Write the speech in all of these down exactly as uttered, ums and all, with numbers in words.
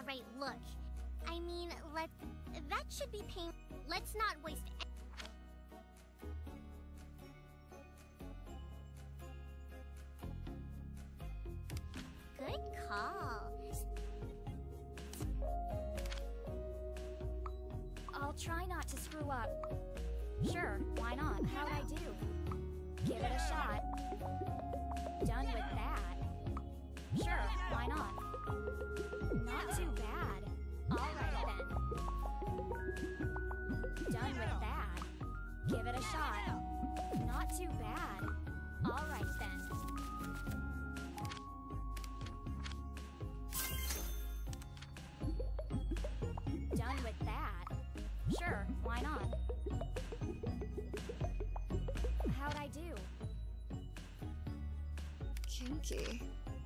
right look. I mean, let that should be pain. Let's not waste. Good call. I'll try not to screw up. Sure, why not? How'd I do? Give it a shot. Done with that. Sure, why not? Not too bad. Alright then. Done with that. Give it a shot. Not too bad. Alright then. Done with that. Sure, why not? How'd I do? Kinky.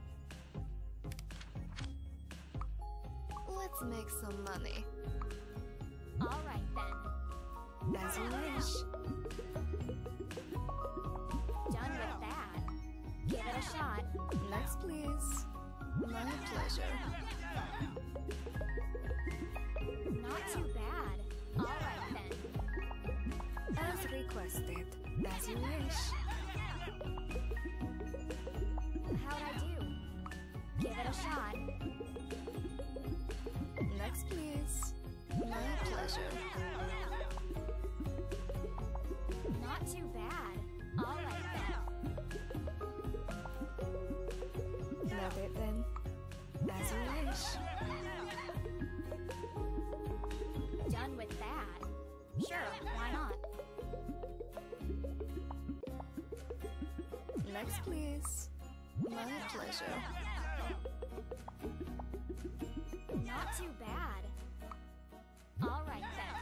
Let's make some money. Alright then. As you wish. Done with that. Give it a shot. Next, please. My pleasure. Not too bad. Alright then. As requested. As you wish. How'd I do? Give it a shot. Next, please. My pleasure. Not too bad. Alright then. Love it then. As you wish. Done with that. Sure, why not? Next, please. My pleasure. Not too bad. Alright then.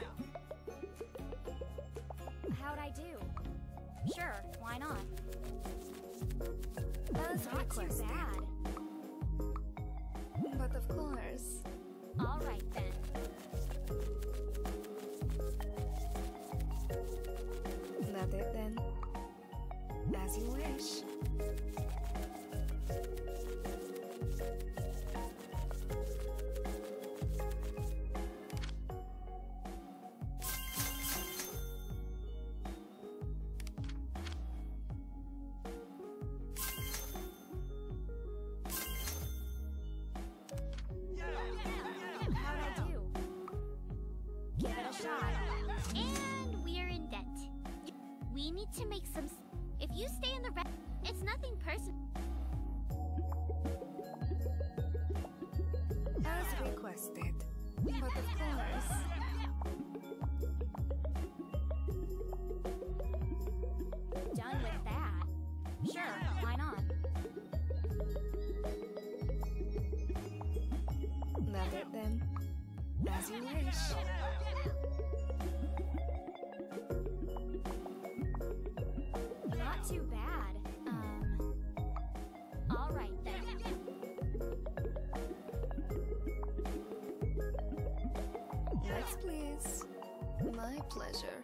How'd I do? Sure, why not? As Not too requested. bad. But of course. Alright then. Love it then. As you wish. How'd I do? Give it a shot. And we're in debt. We need to make some. s- If you stay in the red, it's nothing personal. As requested. But of course. Done with that. Sure, why not? Love it then. As you wish. Not too bad. Um. Alright then. Next, please. My pleasure.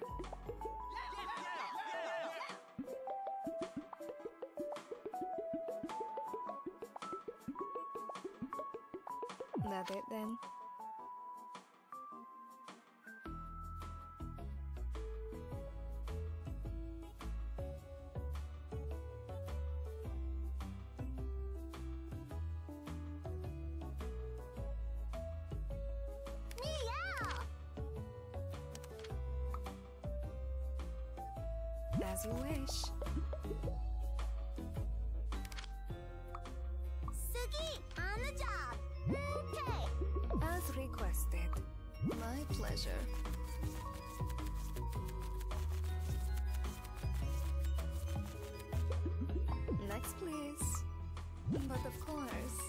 Love it then. Meow! As you wish. Sugi, on the job. Okay. As requested. My pleasure. Next, please. But of course.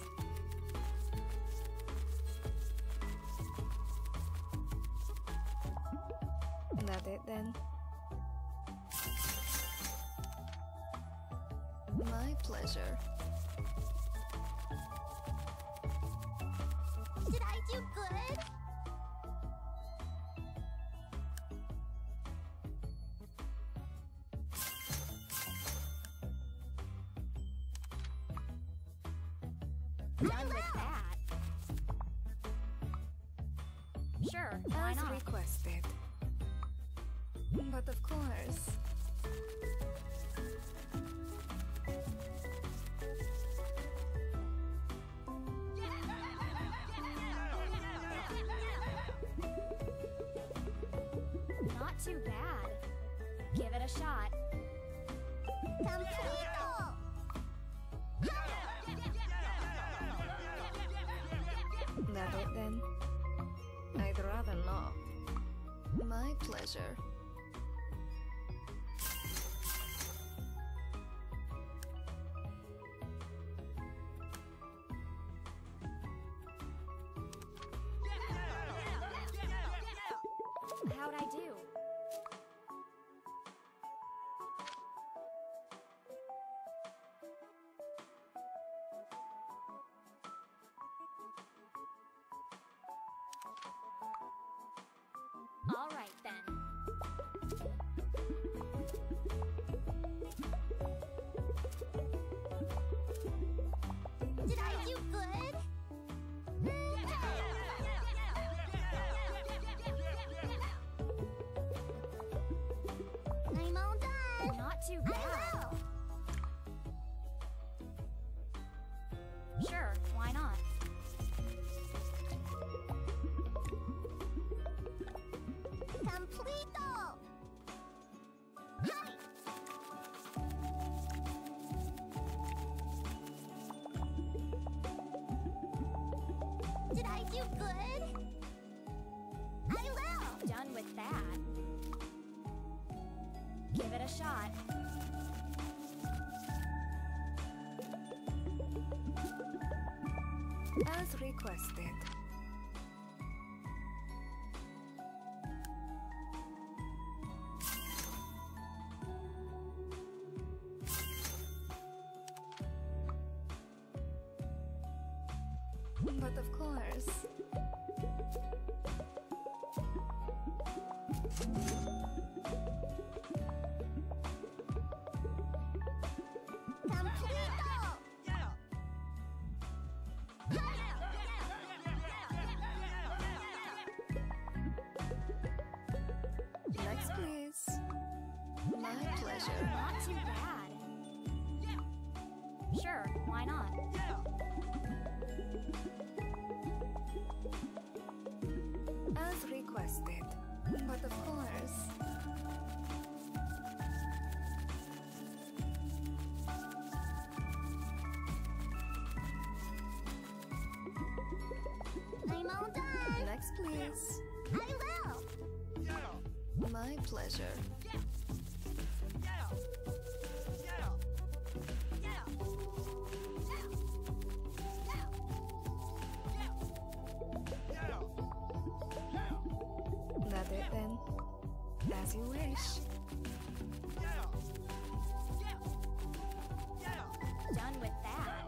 Love it then. My pleasure. Did I do good? Done with that. Sure, why As not? requested. But of course. Not too bad. Give it a shot. That it then? I'd rather not. My pleasure. How'd I do? All right then. Did I do good? I'm all done. Not too I bad. will. Sure, why not? Completo. Hi. Did I do good? I will. Done with that. Give it a shot. As requested. But of course. Completo. Next, please. My pleasure. Not too bad. Sure, why not? As requested. But of course. I'm all done. Next, please. I will. My pleasure. That it then? As you wish. Done with that.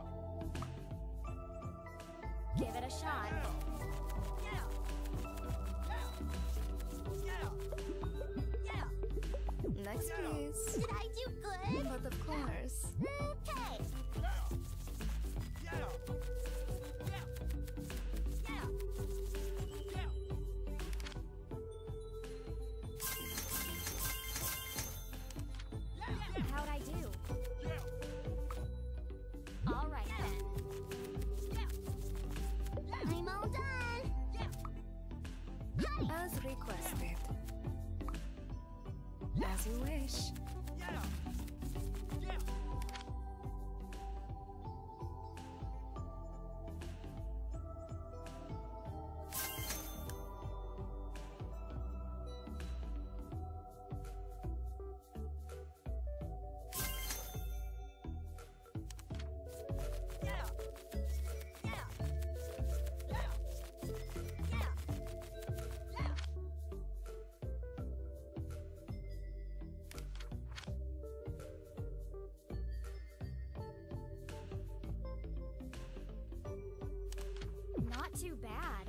Give it a shot. Next, please. Did I do good? But of course. Okay. How'd I do? All right then. I'm all done. Hi. As requested. As you wish. Not too bad.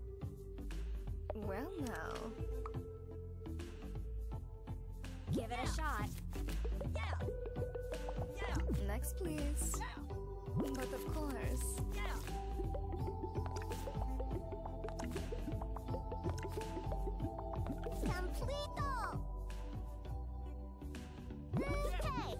Well now. Give it a shot. Next, please. But of course. Completo! Okay!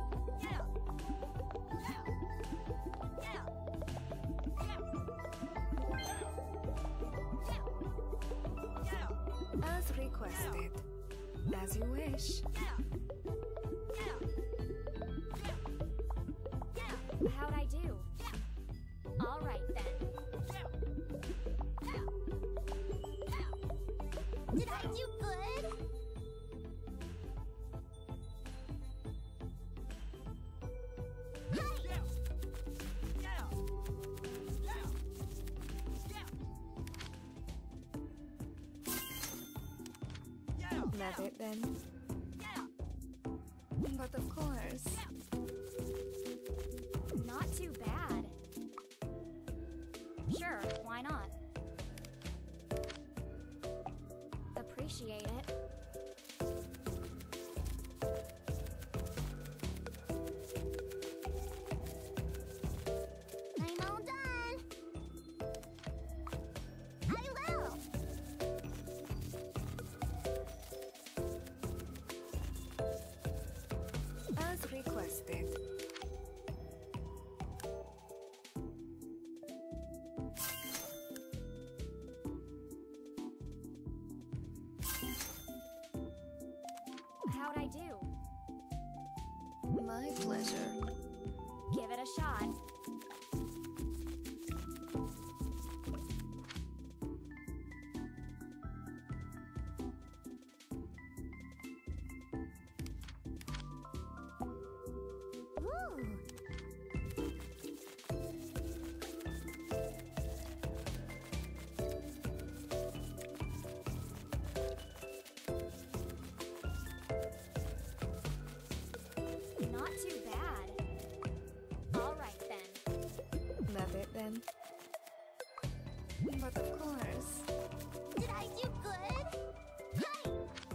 As requested. As you wish. How'd I do? All right then. Did I do good? Not it then. But of course. Not too bad. Sure, why not? Appreciate it. I'm all done. I will. As requested. How'd I do? My pleasure. Give it a shot. Ooh. Not too bad. All right then. Not it then. But of course. Did I do good? Hi!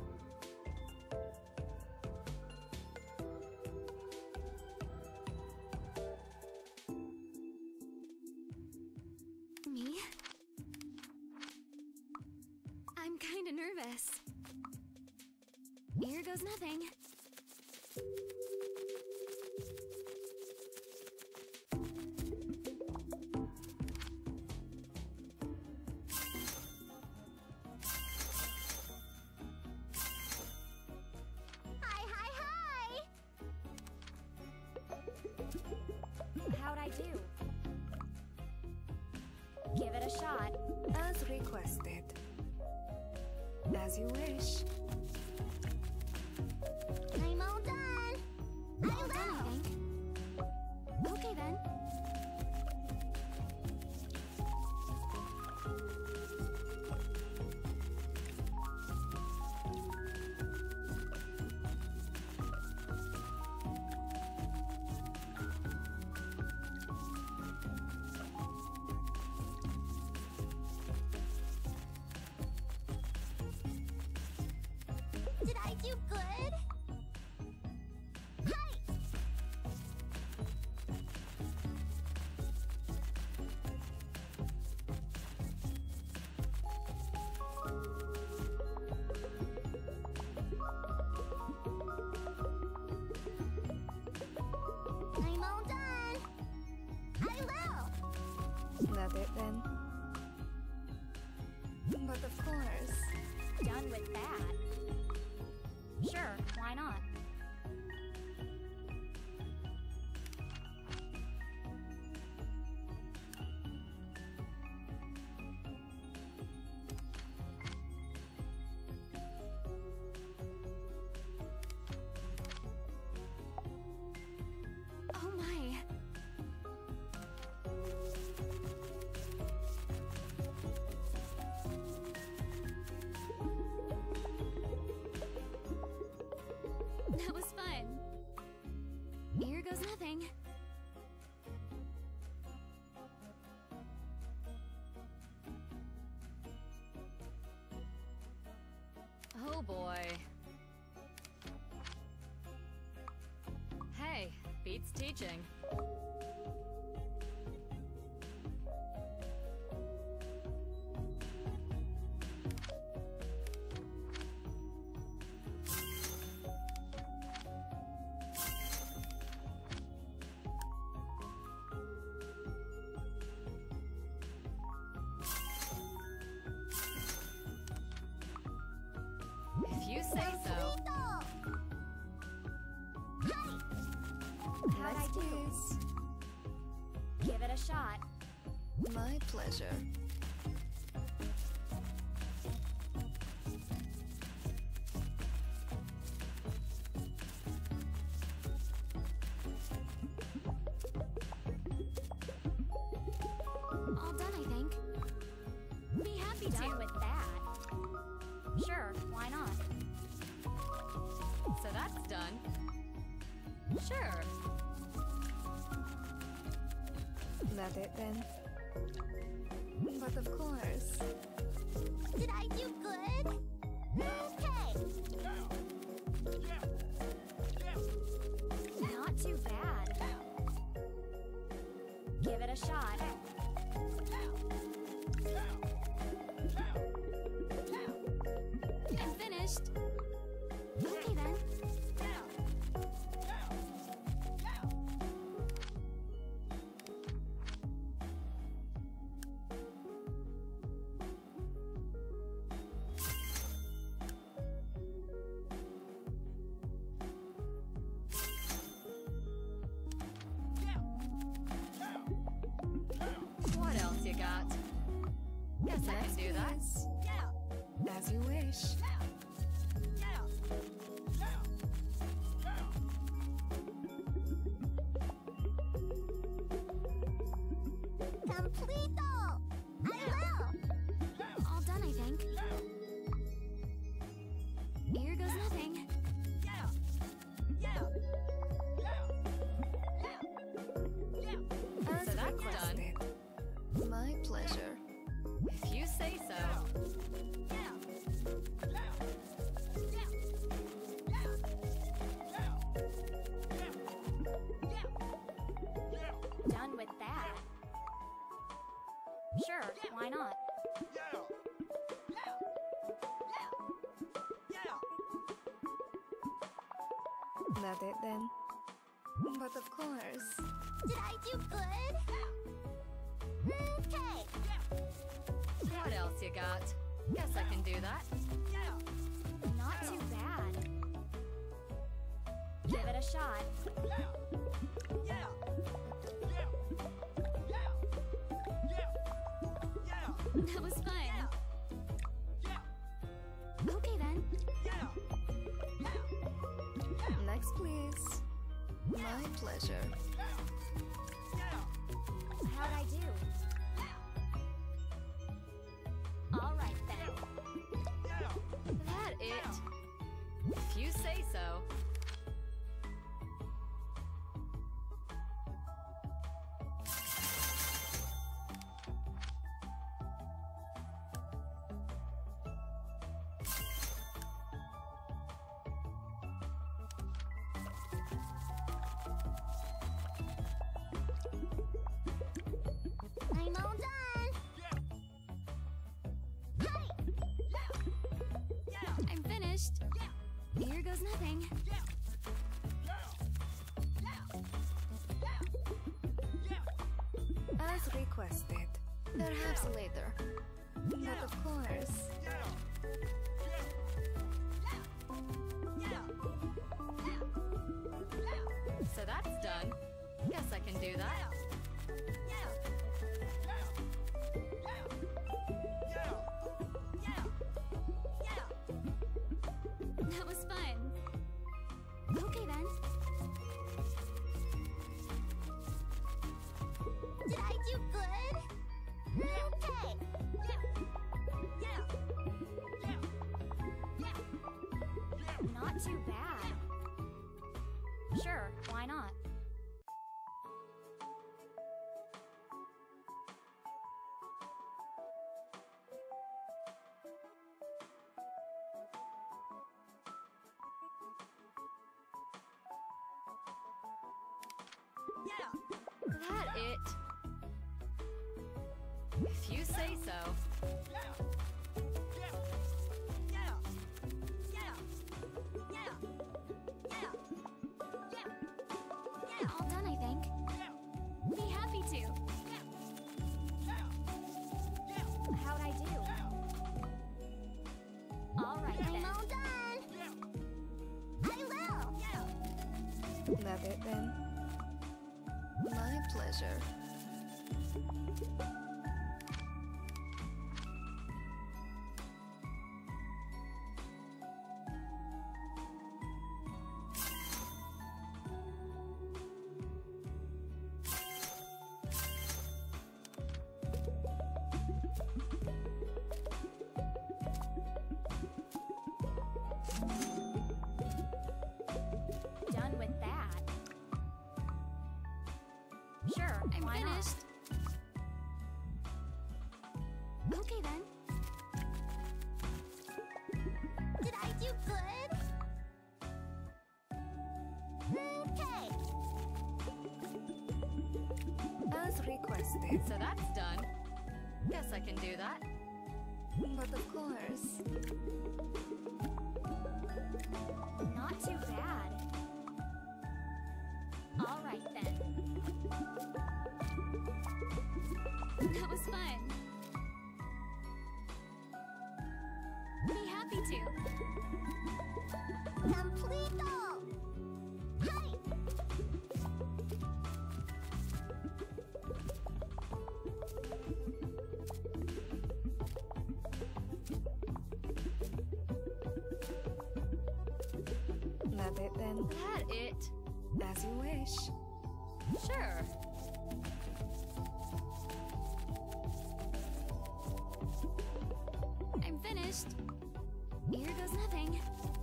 Me? I'm kinda nervous. Here goes nothing. Hi, hi, hi! How'd I do? Give it a shot. As requested. As you wish. I'm all done. I All done, I will. think. Okay then. Did I do good? Hi! I'm all done. I will. Not it then. But of course. Done with that. Sure, why teaching. If you say so. How'd I Next, do? please. Give it a shot. My pleasure. All done, I think. Be happy Done to. with that. Sure, why not? So that's done. Sure. That it then. But of course. Did I do good? Okay. Not too bad. Give it a shot. I'm finished. Okay then. What else you got? Guess I can do that. Please. As you wish. Completo! I will! All done, I think. Here goes nothing. As So that's done. requested. My pleasure. If you say so. Done with that. Sure, why not? That it then. But of course. Did I do good? Okay. What else you got? Guess I can do that. Not too bad. Give it a shot. That was fun. Okay then. Next, please. My pleasure. How'd I do? All right then. That it? If you say so. I'm all done. I'm finished. Here goes nothing. As requested. Perhaps later. But of course. So that's done. Guess I can do that. That was fun. Okay then. Did I do good? Okay. Not too bad. Sure, why not? That it? If you say so. All done, I think. Be happy to. How'd I do? All right I'm then. all done. I will. That it then? My pleasure. Done with that. Sure, I'm Why not? finished. Okay then. Did I do good? Okay. As requested. So that's done. Guess I can do that. But of course. Not too bad. All right then. That was fun. Be happy to. Completo. Hi. That it then? That it? As you wish. Sure. I'm finished. Here goes nothing.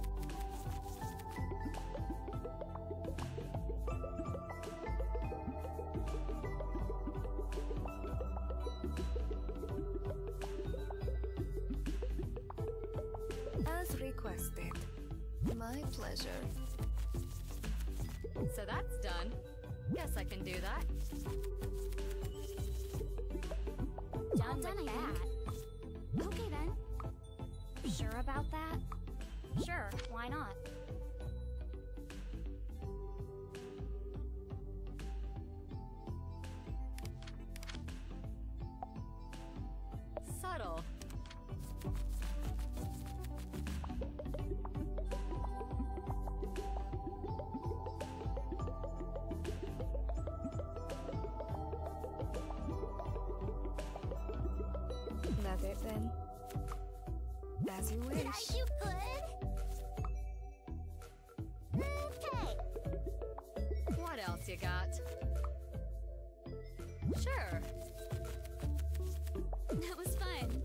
As requested. My pleasure. So that's done. Guess I can do that. Done with that. Okay then. Sure about that? Sure, why not? Subtle. That it then? As you Did I wish. do good? Okay. What else you got? Sure. That was fun.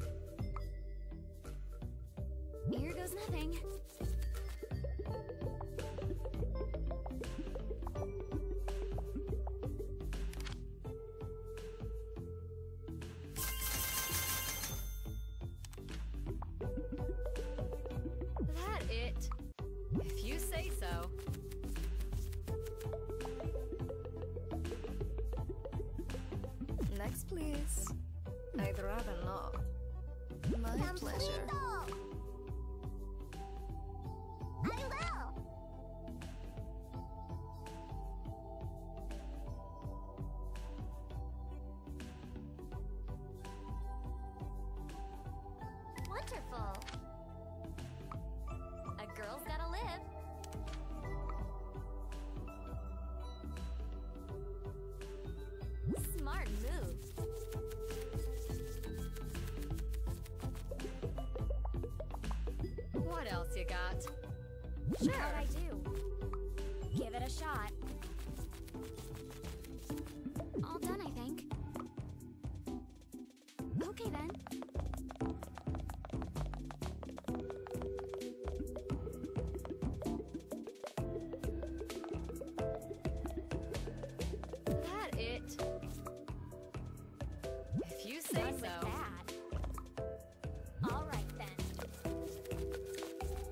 Here goes nothing. That it? If you say so. Next, please. I'd rather not. My pleasure. Completo. I will. Wonderful. A girl's gotta live. Smart move. What else you got? Sure. How'd I do? Give it a shot. All done, I think. Okay then. That it? If you say Done with so. that. All right then.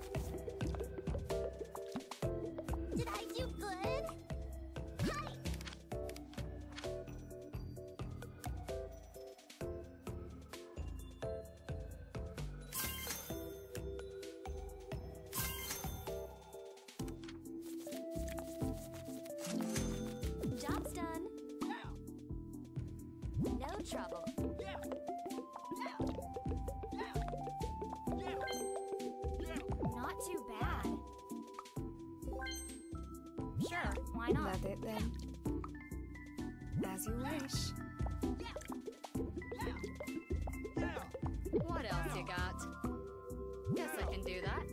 Did I do good? Hi. trouble. Not too bad. Sure, why not? Let it then. As you wish. What else you got? Guess I can do that.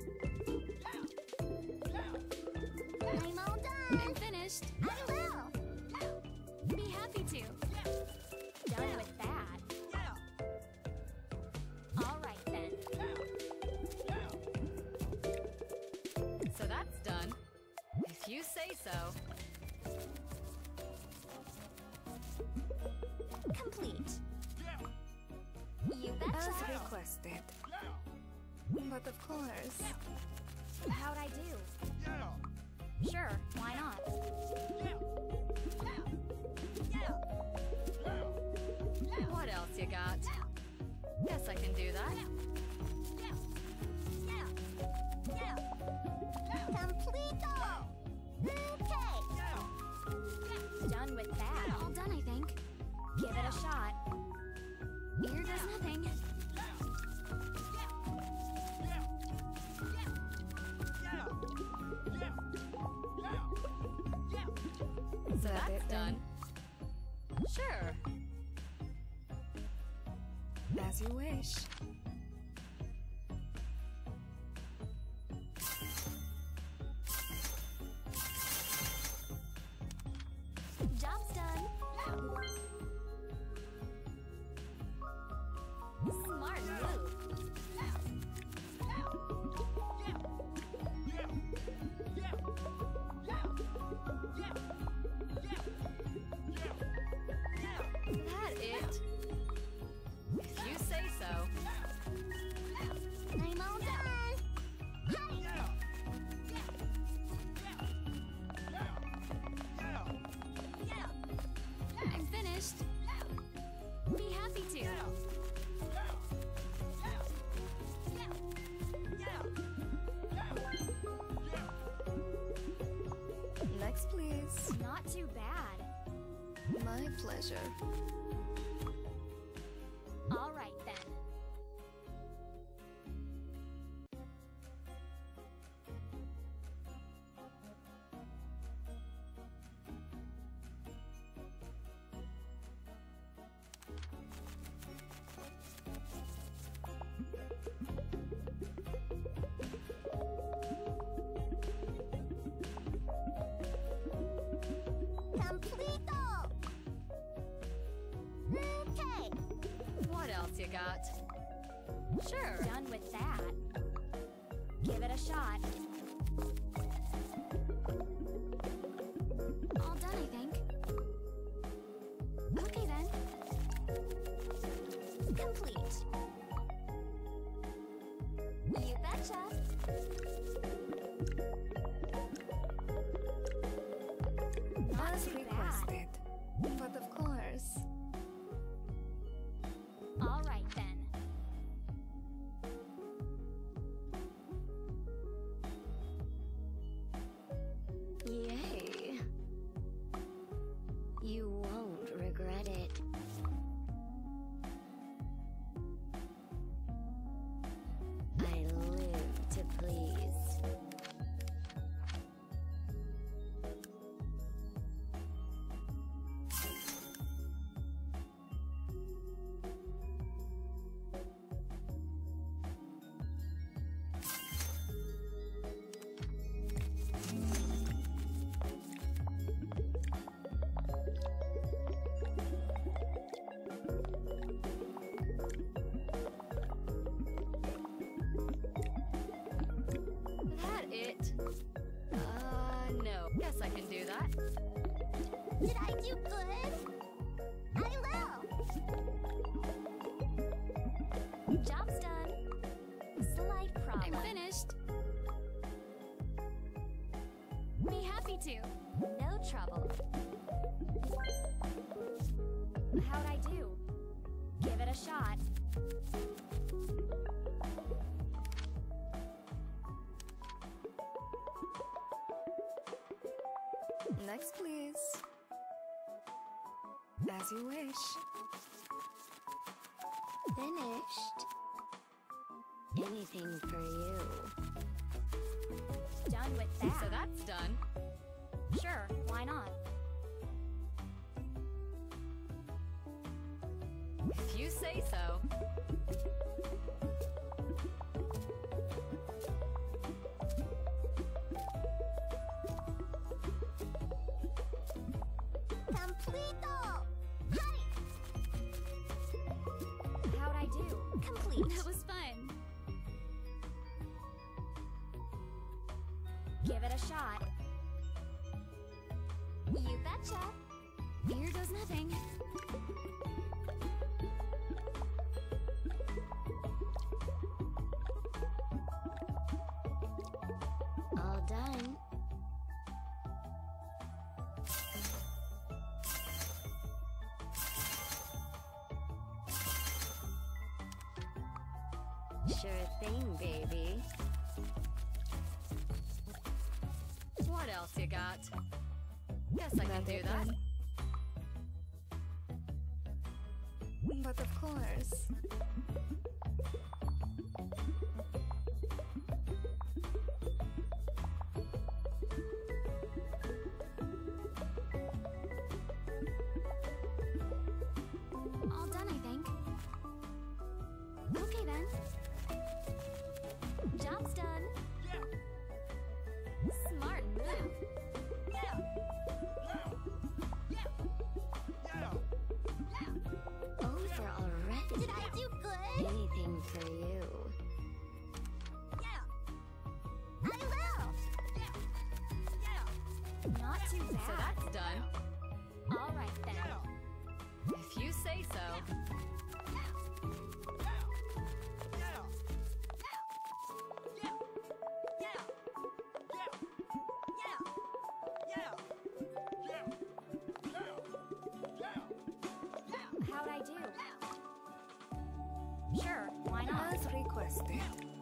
I'm all done. I'm finished. I will. Be happy to. Done with that. All right then. So that's done. If you say so. Complete. You As betcha. requested. But of course. How'd I do? Sure, why not? What else you got? Guess I can do that. Completo. Okay. Done with that. All done, I think. Give it a shot. Here goes nothing. So Let that's it done. Sure. As you wish. Job's done. Smart move. That it? If you say so. I'm all done. I'm finished. Be happy to. Next, please. Not too bad. My pleasure. All right then. Completo. Okay. What else you got? Sure. Done with that. Give it a shot. All done, I think. Okay then. Complete. You betcha. Not As too bad. requested. But of course. All right then. Yay. You won't regret it. I live to please. That it? Uh, no. Guess I can do that. Did I do good? I will. Job's done. Slight problem. I'm finished. Be happy to. No trouble. How'd I do? Give it a shot. Next, please. As you wish. Finished. Anything for you. Done with that. So that's done. Sure, why not? If you say so. Completo! Honey! How'd I do? Complete. That was fun. Give it a shot. You betcha. Here goes nothing. All done. Sure thing, baby. What else you got? Guess I can do that. But of course. All done, I think. Okay then. Job's done. Smart move. Over already. Did I do good? Anything for you. I will! Not too bad. So that's done. All right then. If you say so. How'd I do? Sure, why not? As requested.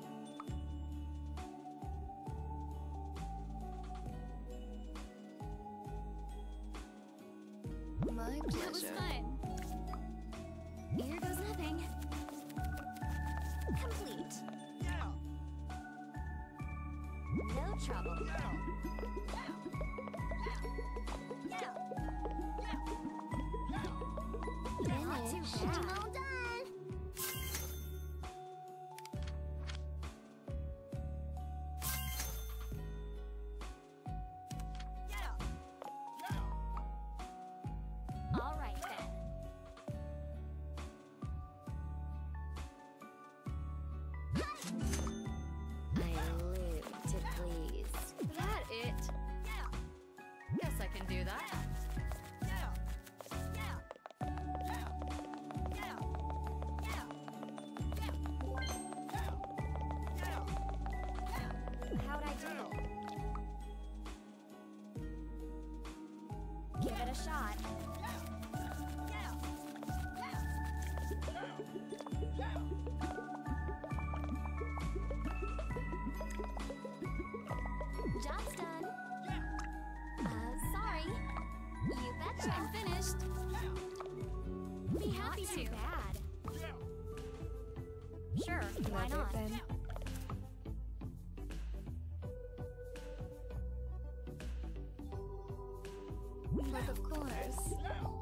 My That was pleasure. fun. Here goes nothing. Complete. No trouble. Not too Finished. bad. All done. All right then. I live to please. That it? Guess I can do that. How'd I do? Give it a shot. Job's done. Uh, sorry. You betcha. I'm finished. Be happy Not too to. bad. Sure, why Love it not? then. But of course.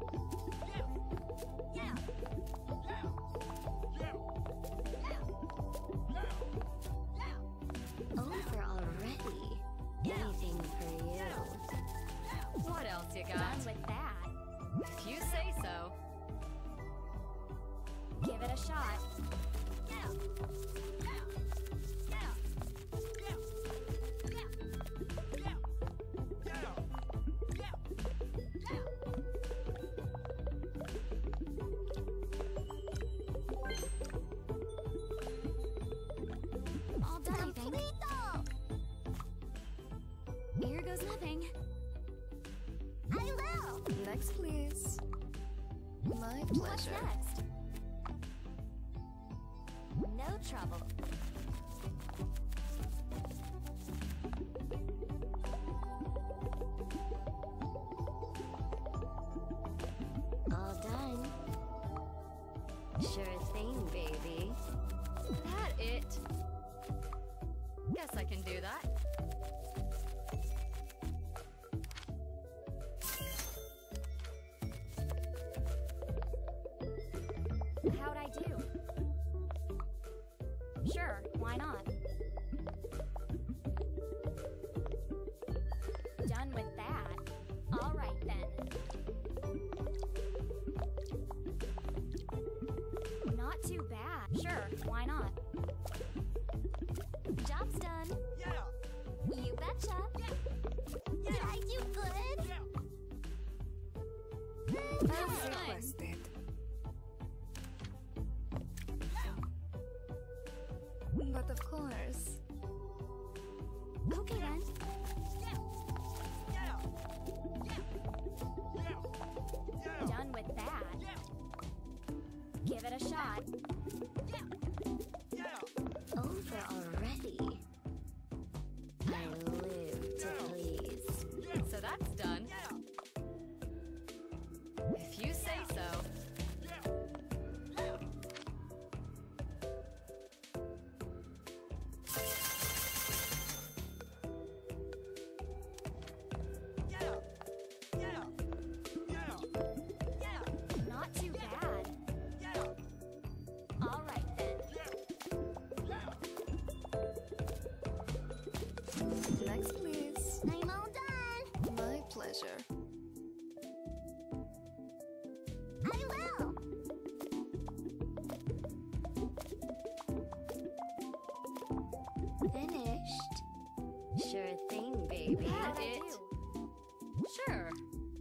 Over already. Anything for you. What else you got? Done with that. If you say so. Give it a shot. All done, I think. Completo! Here goes nothing. I will! Next, please. My What's pleasure. next? No trouble. All done. Done with that. Give it a shot. Over already. I live to please. So that's done. If you say so. Not too bad. All right then. Next, please. I'm all done. My pleasure. I will. Finished. Sure thing, baby. How'd I it. do? Sure.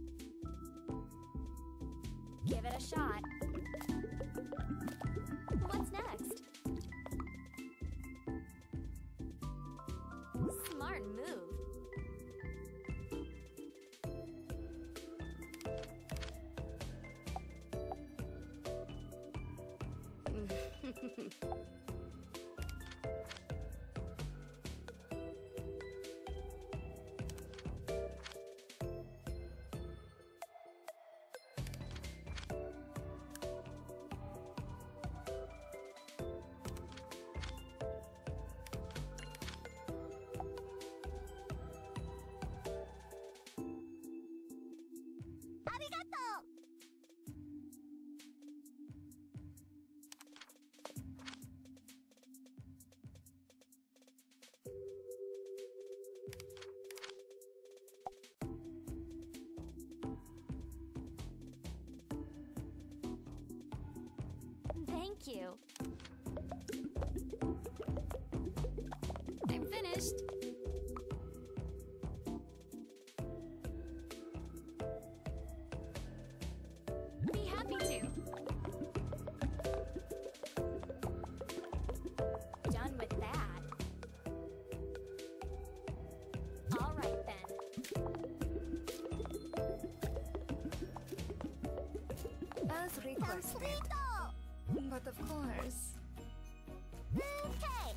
Give it a shot. What's next? Smart move. Arigato. Thank you. I'm finished. Be happy to. Done with that. All right then. As requested. Completo. But of course. Okay.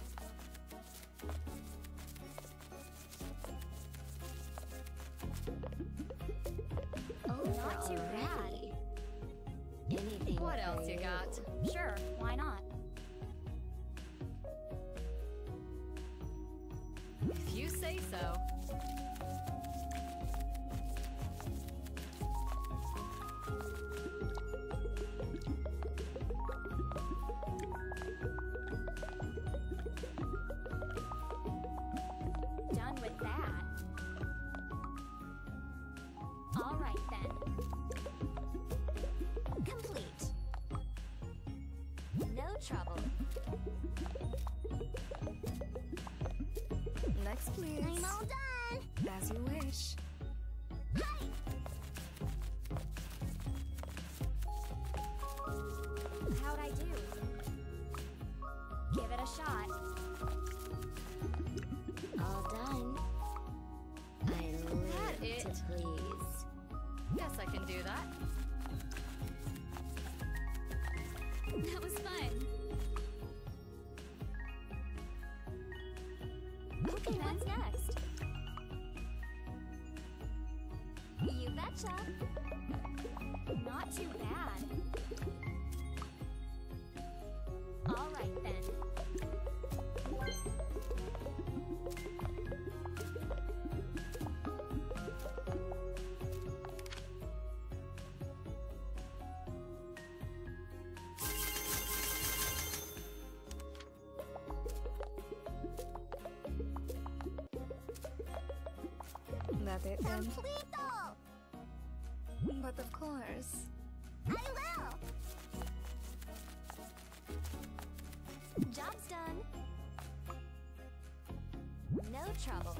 Over Not too already. Anything What for else you got? Sure, why not? If you say so. Done with that. All right then. Complete. No trouble. Next, please. I'm all done. As you wish. Hi. How'd I do? Give it a shot. All done. I live That it. to please. Guess I can do that. That was fun. Okay, what's next? You betcha. Not too bad. All right then. That it then. Completo. But of course. I will. Job's done. No trouble.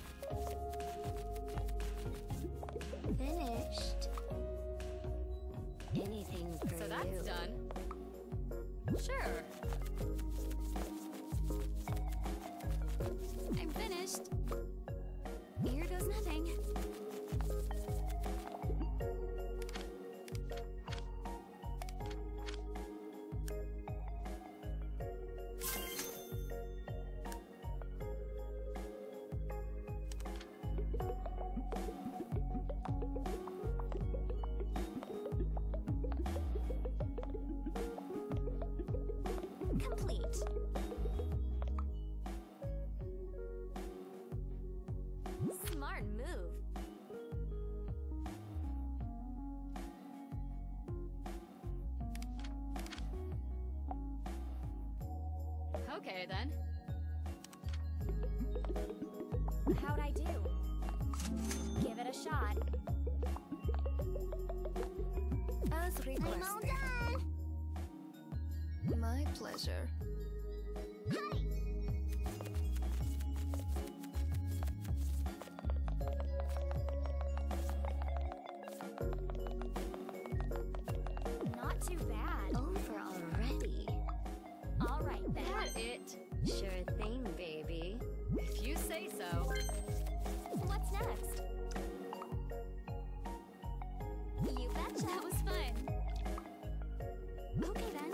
Finished. Anything for So you. that's done. Sure. I'm finished. nothing. Complete. Smart move. Okay then. How'd I do? Give it a shot. As I'm all requested. done. My pleasure. Hi. Not too bad. Over already. All right then. That it? Sure thing, baby. If you say so. What's next? You betcha. That was fun. Okay then.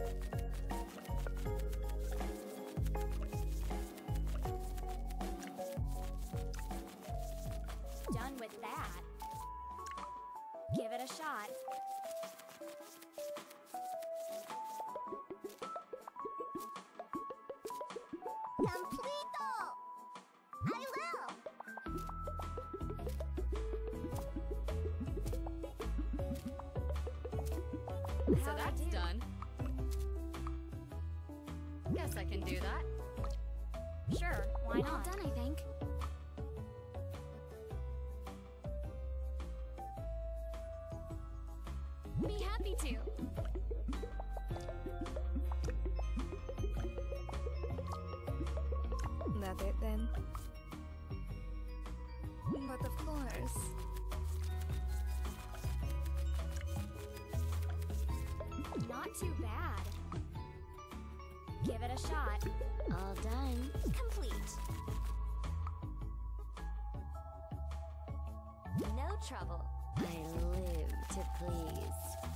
Done with that. Give it a shot. Completo. I will. So How'd I that's do? done. Guess I can do that. Sure, why All not? done, I think. Be happy to. That it then. But of course. Not too bad. Give it a shot. All done. Complete. No trouble. I live to please.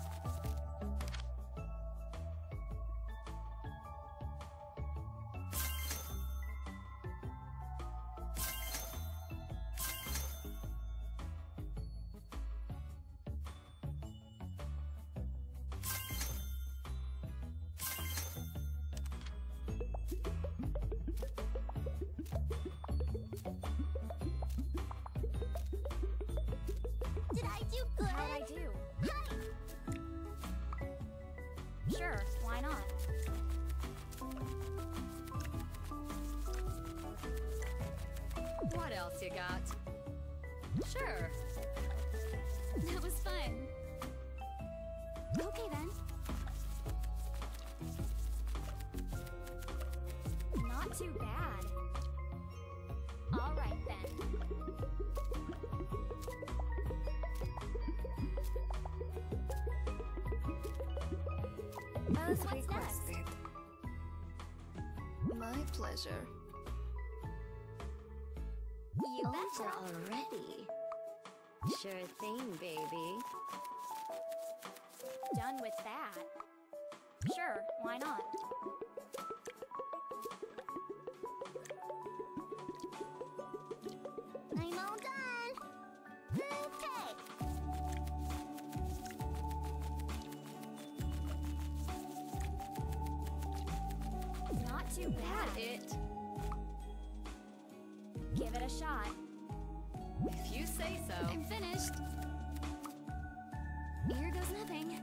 Did I do good? How'd I do? Sure, why not? What else you got? Sure. That was fun. Okay then. Not too bad. All right then. As What's requested. My pleasure. You Over betcha. already. Sure thing, baby. Done with that. Sure, why not? I'm all done. Okay. Not too bad. That it? Give it a shot. If you say so. I'm finished. Here goes nothing.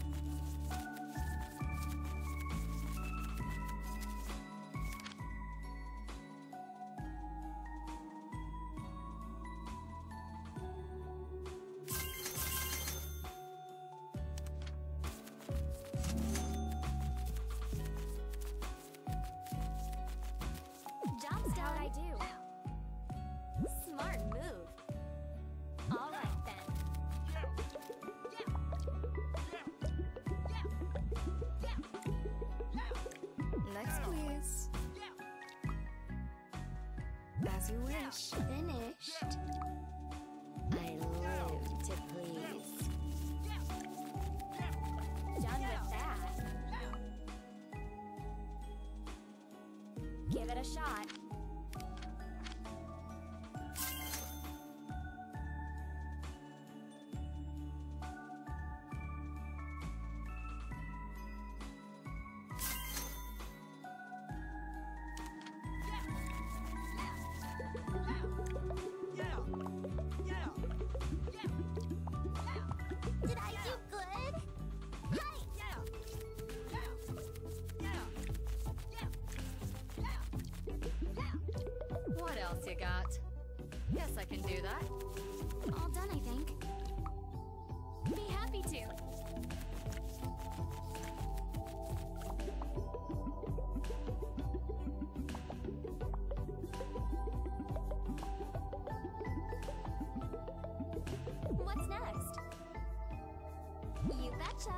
Job's done. How'd I do? Smart move. All right then. Next, please. As you wish. Finished. it a shot. Did I do good? Hi! What else you got? Guess I can do that. All done, I think. Be happy to. What's next? You betcha.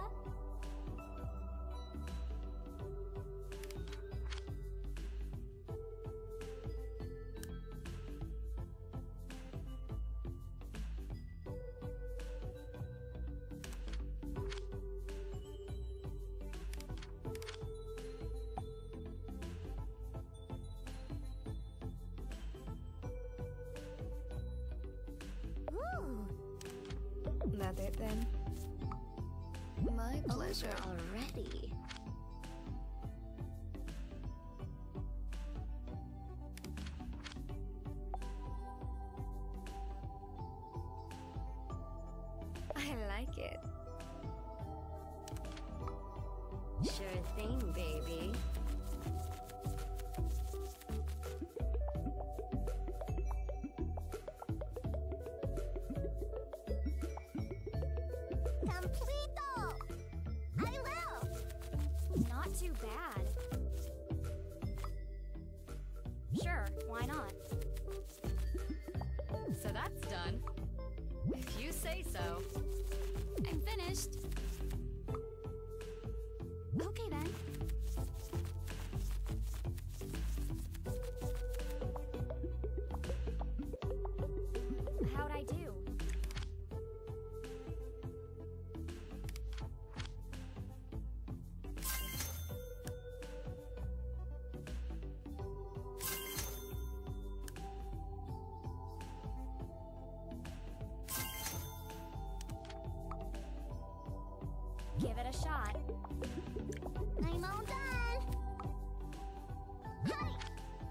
Ooh! That it then? My pleasure. Already. I like it. Sure thing, baby. Completo! I will! Not too bad. Sure, why not? So that's done. If you say so. I'm finished. Okay then. How'd I do? Give it a shot. I'm all done! Hi!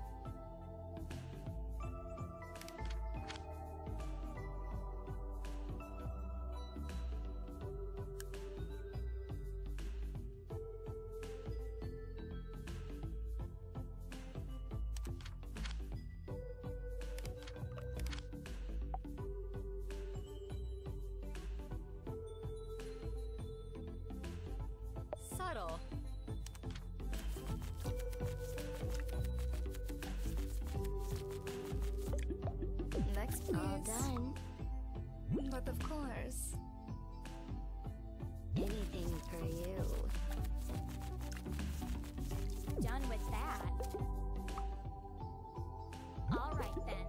Subtle. Next, please. All done. But of course. Anything for you. Done with that. All right then.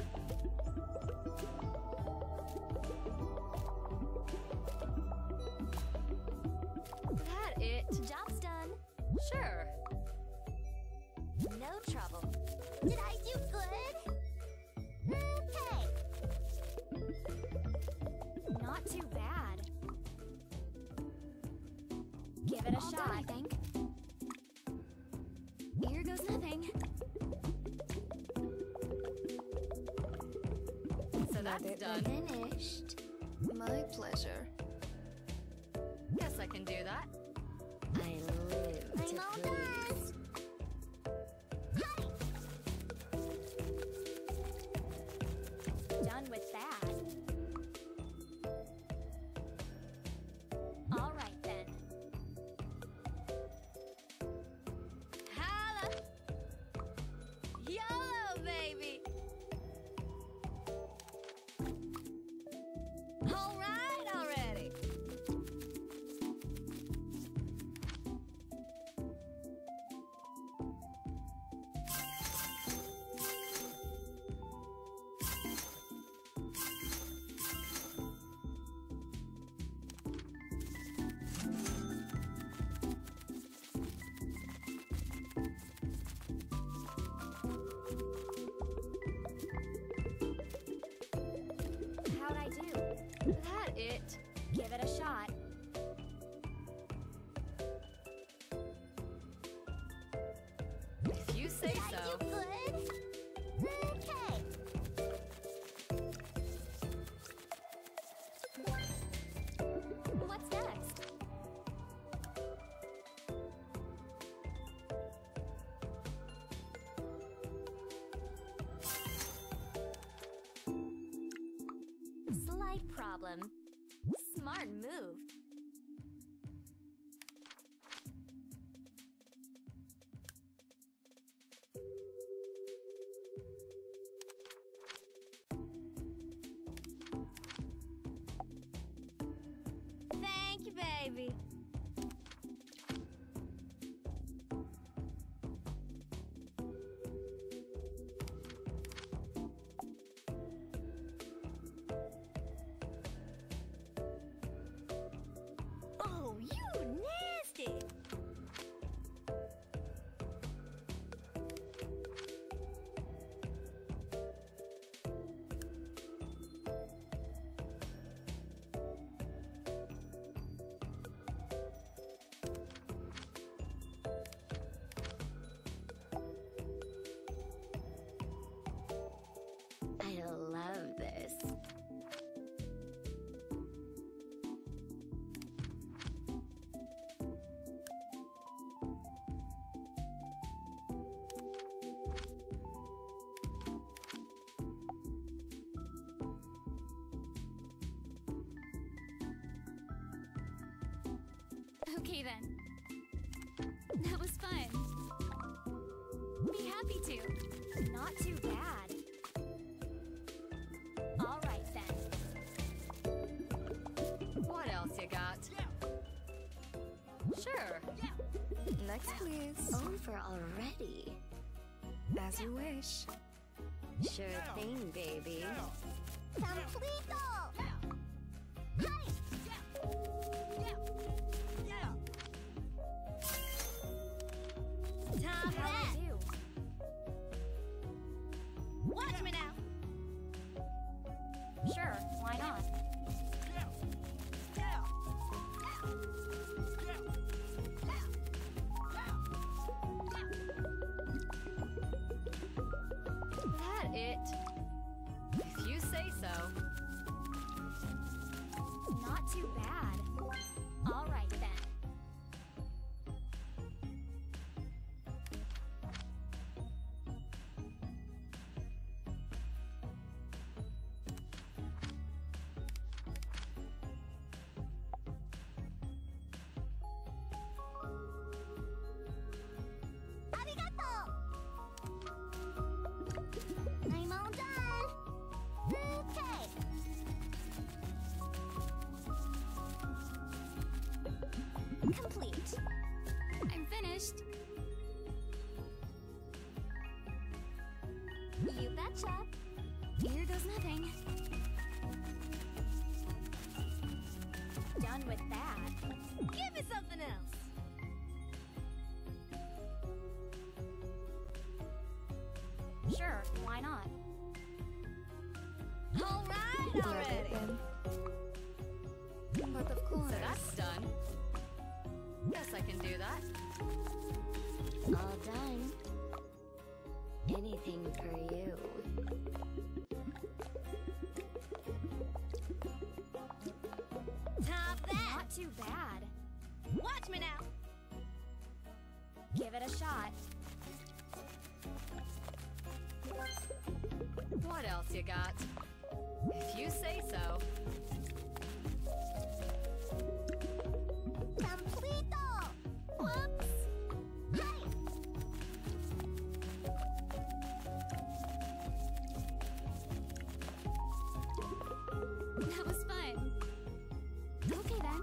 That it? Job's done. Sure. No trouble. Did I do good? Okay. Not too bad. Give it a All shot. done, I think. Here goes nothing. So that's it done. Finished. My pleasure. Guess I can do that. I live I'm to all please. done! Hi! Done with that. All right then. Holla! YOLO, baby! All right already. height problem. Smart move. Thank you, baby. Oh, you nasty! I love this. Okay then. That was fun. Be happy to. Not too bad. All right then. What else you got? Sure. Next, please. Over already. As you wish. Sure thing, baby. Completo! Time How'd that! I do? Watch me now! Sure, why not? That it? If you say so. Not too bad. All right then. Arigato! I'm all done! Okay! Complete. I'm finished. You betcha! Here goes nothing. Done with that. Give me something else! Sure, why not? All right Let already! it in. But of course. So that's done. Guess I can do that. All done. Anything for you. Top that! Not too bad. Watch me now! Give it a shot. What else you got? If you say so. Completo! Whoops! Hey! That was fun. Okay then.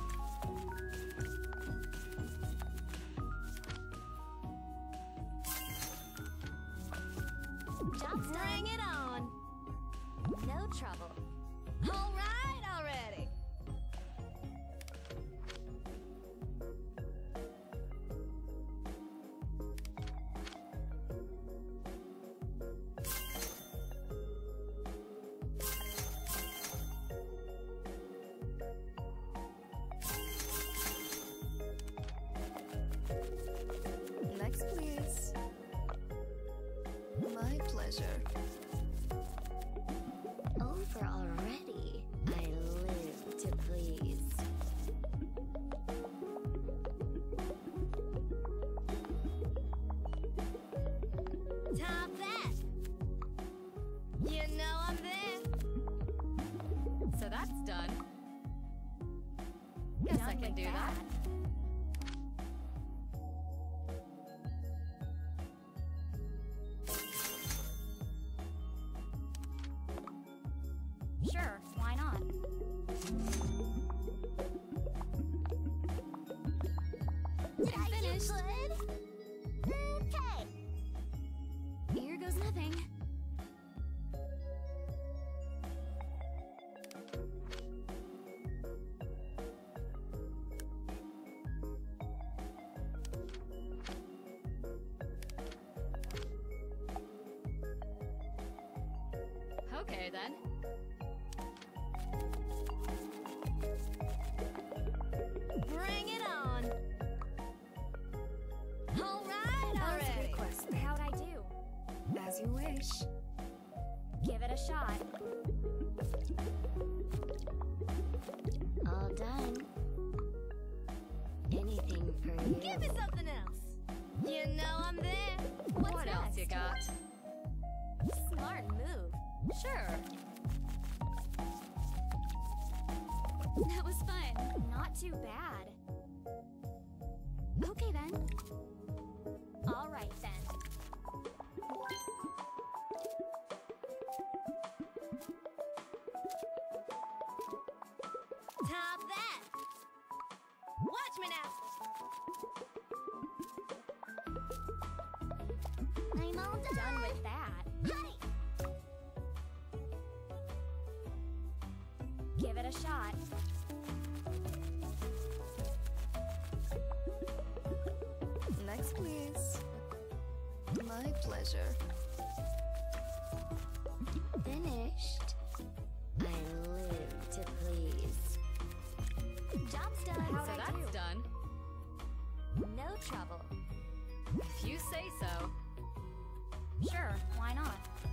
Job's Bring it on! No trouble. All right already! Next, please. My pleasure. Over already. I that's done. Guess I Done can with do that. Sure, why not? Did I Finished. do good? Okay. Here goes nothing. Okay then. Bring it on. All right As already. requested. How'd I do? As you wish. Give it a shot. All done. Anything for you. Give me something else. You know I'm there. What's What else you next? got? Smart move. Sure. That was fun. Not too bad. Okay then. All right then. Top that. Watch me now. I'm all done. Done with that. Hi. Give it a shot. Next, please. My pleasure. Finished. I live to please. Job's done. How'd So I that's do? done. No trouble. If you say so. Sure, why not?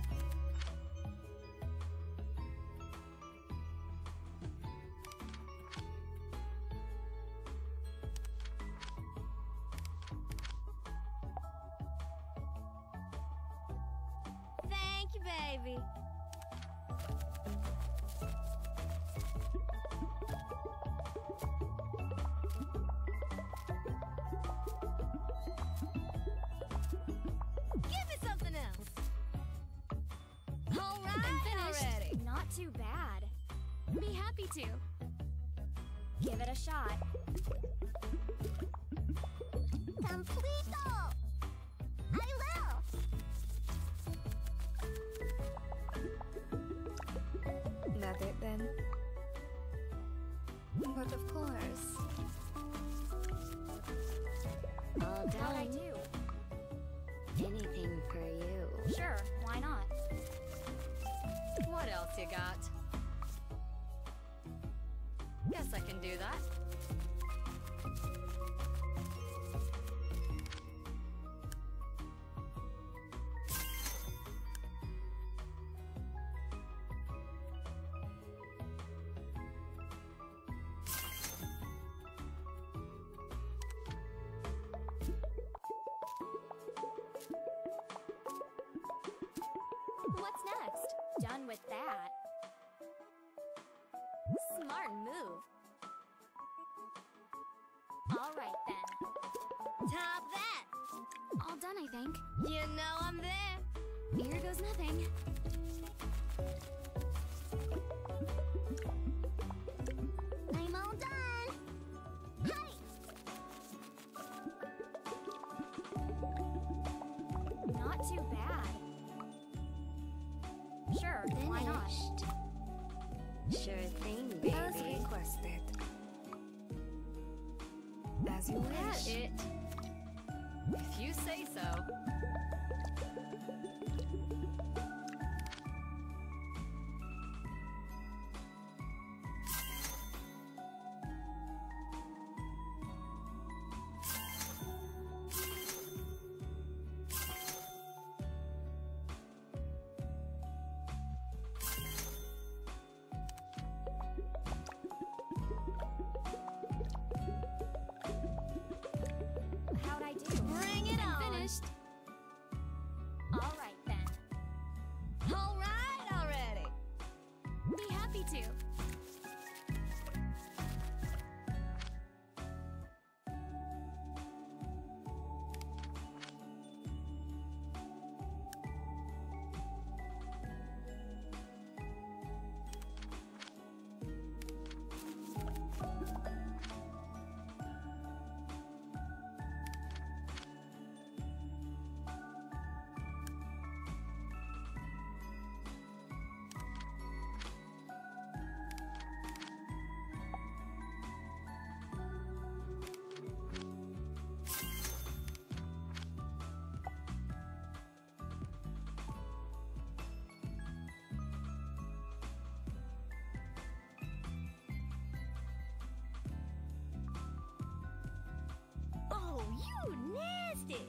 Thank you, baby. Give me something else. All right I'm finished. already. Not too bad. Be happy to. Give it a shot. Completo. I will. That it then. But of course. All How'd I done. do? Anything for you. Sure, why not? What else you got? Guess I can do that. What's next? Done with that. Smart move. All right then. Top that. All done, I think. You know I'm there. Here goes nothing. I'm all done. Hi. Not too bad. Sure, why not? Finished. Sure thing, As baby. requested. As you That wish. it. If you say so. How'd I do? Bring it on. Finished. All right then. All right already. Be happy to. Ew, you nasty.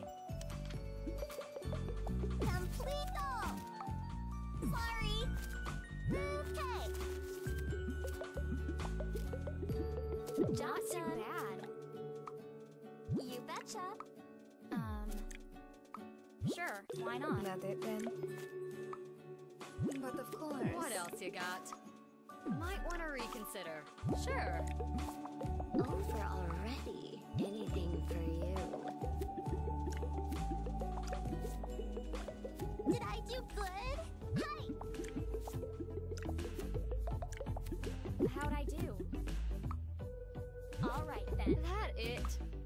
Completo. Sorry. Okay. Not too bad. You betcha. Um, sure, why not? Not it then. But of course. What else you got? Might want to reconsider. Sure. Over already. Anything for you. Did I do good? Hi. How'd I do? All right then. That it?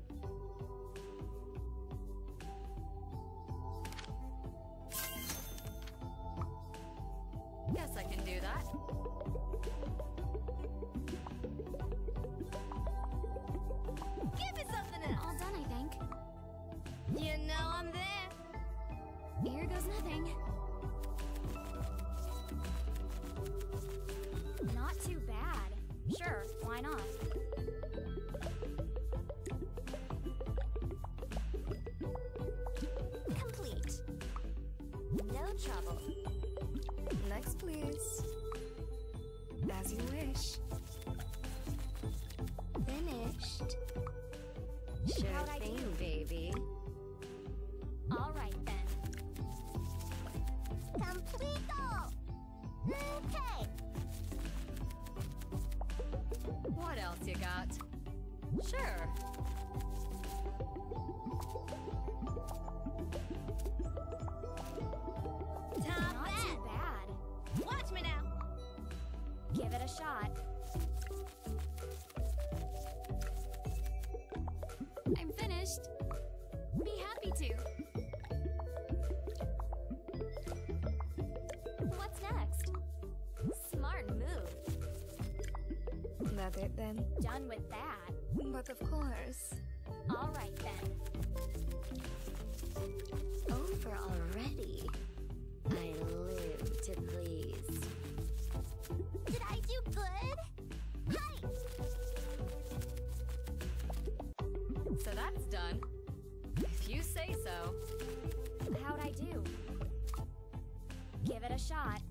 Guess I can do that. Give me something else. All done, I think. You know I'm there. Here goes nothing. Not too bad. Sure, why not? Complete. No trouble. Next, please. As you wish. Finished. Sure How'd I thing, do? baby. All right then. Completo. Okay. What else you got? Sure. Top Not that. too bad. Watch me now. Give it a shot. I'm finished. Be happy to. What's next? Smart move. Not it then. Done with that. But of course. All right then. Over already. I live to please. Did I do good? Hi. So that's done. If you say so. How'd I do? Give it a shot.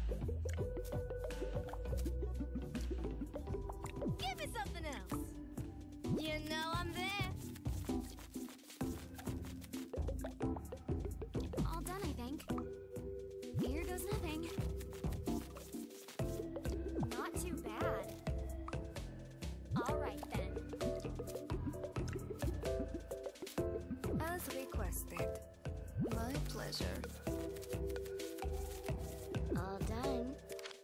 Give me something else. You know I'm there. All done, I think. Here goes nothing. Not too bad. All right then. As requested. My pleasure. All done.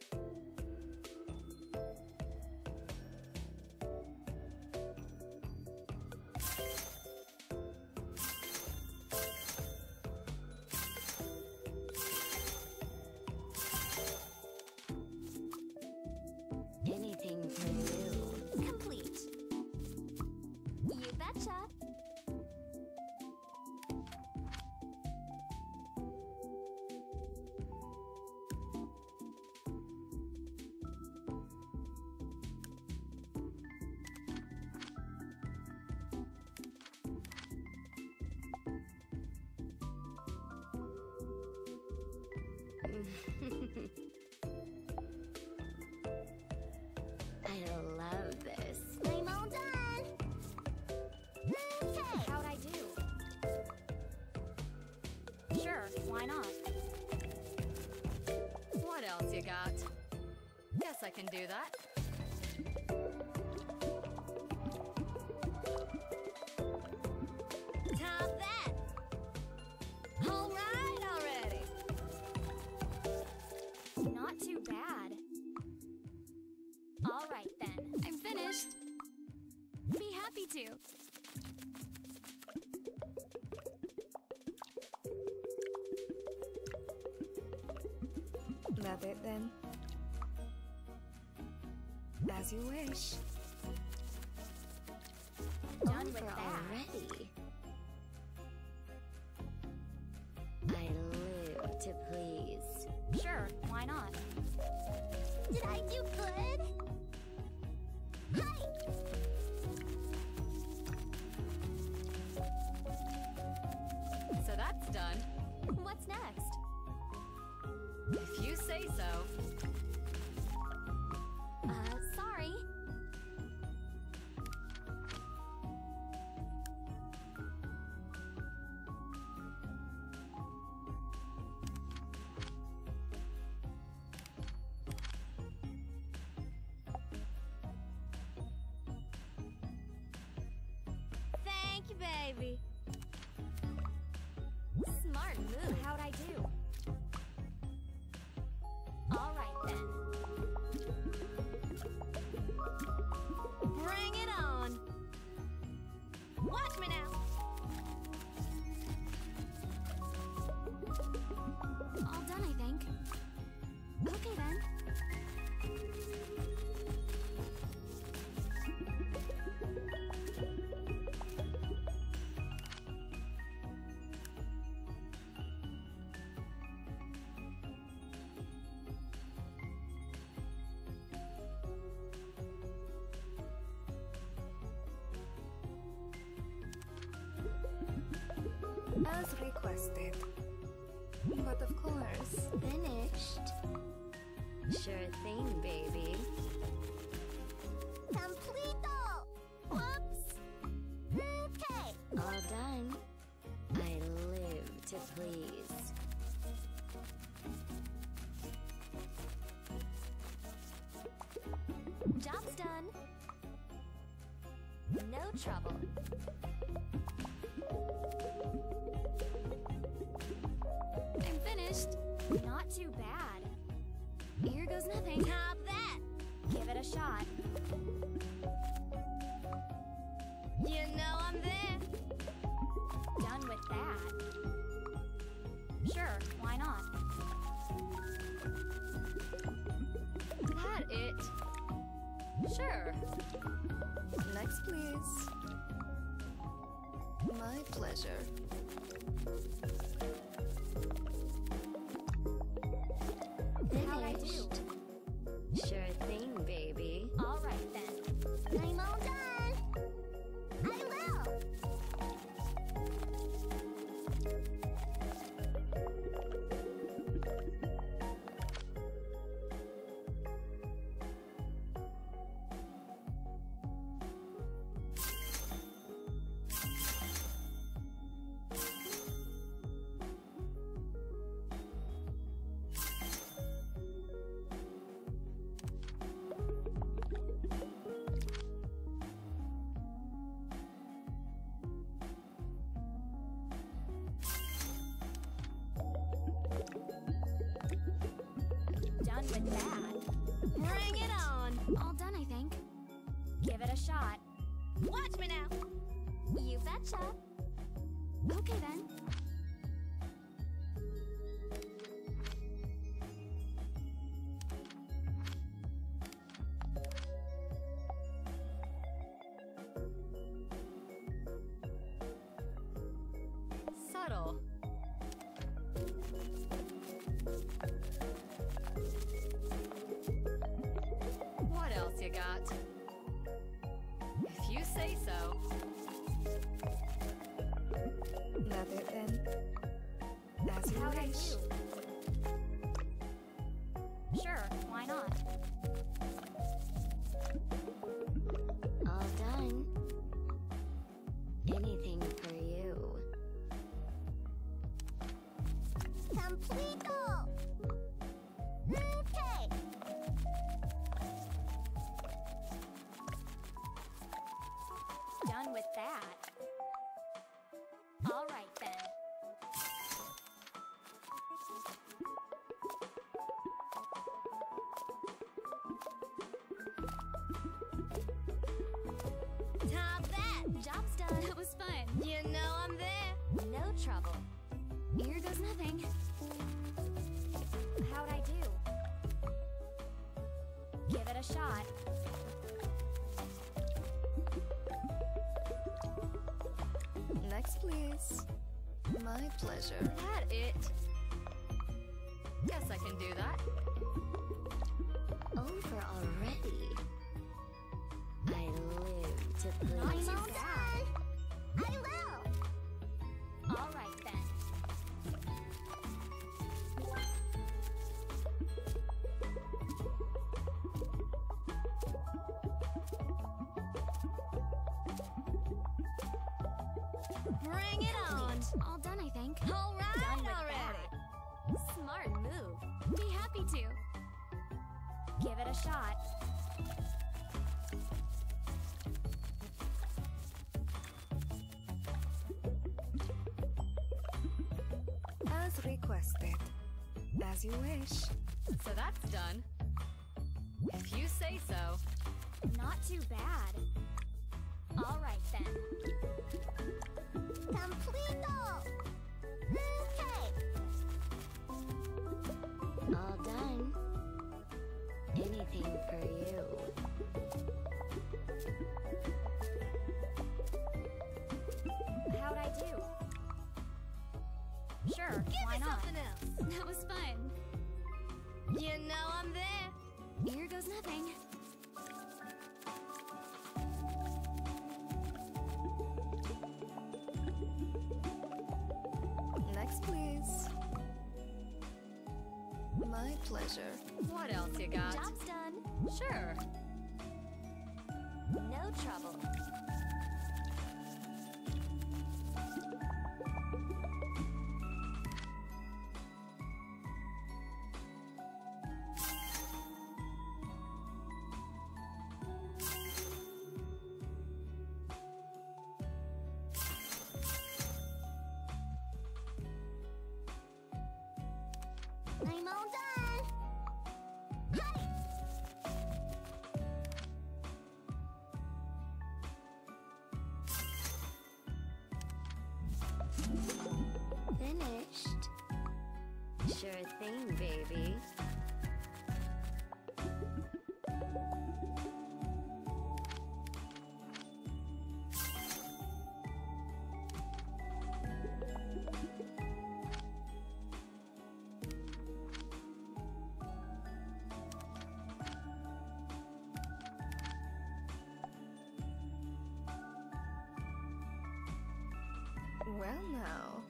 Anything for you. Complete. You betcha. I love this. I'm all done. Okay. How'd I do? Sure, why not? What else you got? Guess I can do that. Top that. All right already. Not too bad. All right then. I'm finished. Be happy to. Not it then. As you wish. Done with Over that. already. I live to please. Sure, why not? Did I do good? Hi. baby. Smart move. How'd I do? All right then. Bring it on. Watch me now. All done, I think. Okay then. As requested. But of course, Finished. Sure thing, baby. Completo. Whoops. Okay. All done. I live to please. Job's done. No trouble. I'm finished. Not too bad. Here goes nothing. Top that. Give it a shot. You know I'm there. Done with that. Sure, why not? That it? Sure. next please. My pleasure. How'd I do? Finished. Sure thing, baby. All right then. I'm all done. I will. Done with that. Bring it on. All done, I think. Give it a shot. Watch me now. You betcha. Okay then. Subtle. What else you got? If you say so. Not it then. As you How'd I wish. do? Sure, why not? All done. Anything for you. Completo. Okay. Done with that. All right then. Top that. Job's done. It was fun. You know I'm there. No trouble. Here goes nothing. How'd I do? Give it a shot. Next please. My pleasure. That it? Guess I can do that. Over already. I live to Not please. too all bad. done. I will. All right then. Bring it on. All done, I think. All right Done with already. that. Smart move. Be happy to. Give it a shot. As requested. As you wish. So that's done. If you say so. Not too bad. All right then. Completo! Okay! All done. Anything for you. How'd I do? Sure, Give why me not? something else! That was fun. You know I'm there! Here goes nothing. Next, please. My pleasure. What else you got? Job's done. Sure. No trouble. I'm all done! Hi! Finished. Sure thing, baby. Well now.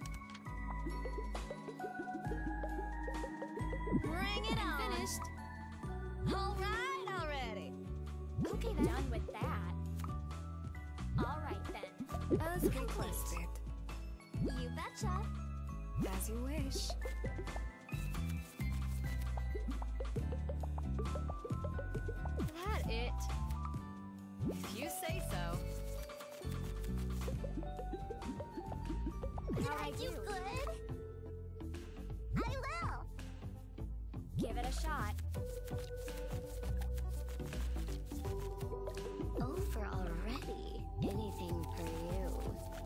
Bring it on! Finished. All right already! Okay then. Done with that. All right then. As requested. You betcha! As you wish. That it? If you say so. Did How'd I I do do? good? I will! Give it a shot. Over already. Anything for you.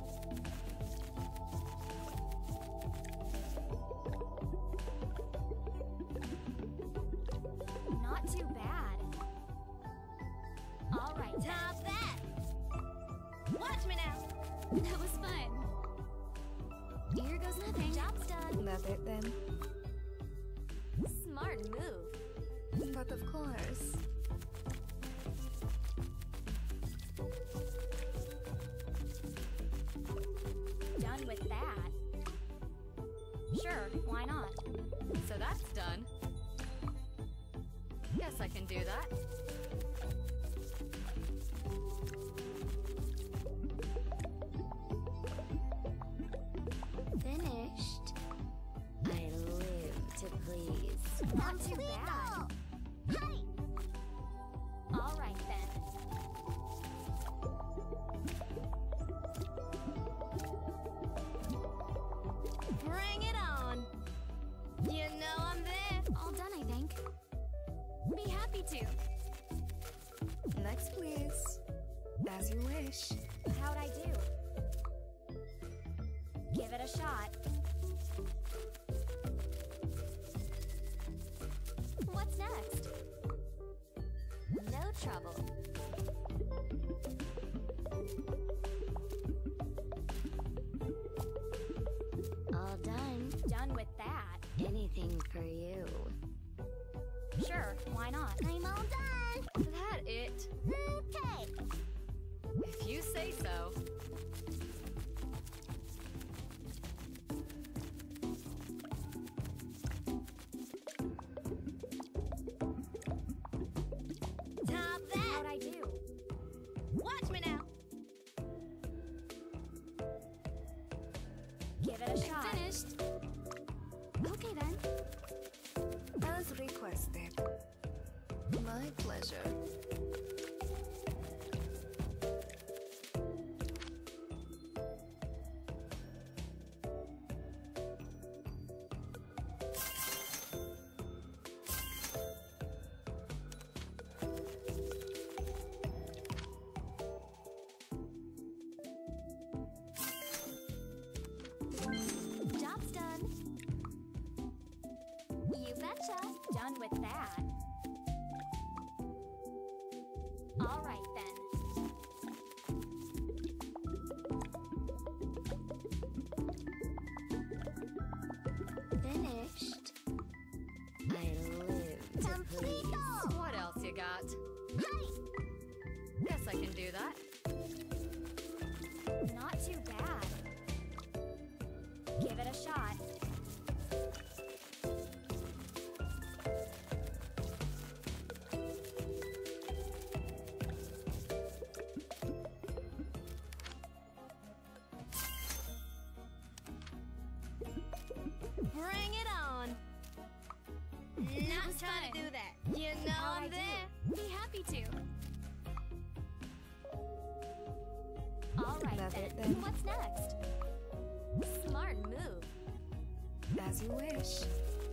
Not too bad. All right then. Top that! Watch me now! That was fun. Here goes nothing. Job's done. That's it then. Smart move. But of course. Done with that. Sure, why not? So that's done. Guess I can do that. Finished. I live to please. Not too bad. Hi! All right then. Bring it on! You know I'm there! All done, I think. Be happy to. Next, please. As you wish. How'd I do? Give it a shot. What's next? No trouble. All done. Done with that. Anything for you. Sure, why not? I'm all done! That it? Okay! If you say so. Top that! How'd I do? Watch me now! Give it a shot. Finished. Okay then. As requested. My pleasure. All right then. Finished. I live to please. What else you got? Guess I can do that. Not too bad. Give it a shot. Bring it on. Not trying to do that. You know How'd I I'm do? there. Be happy to. All right Love then. it then. What's next? Smart move. As you wish.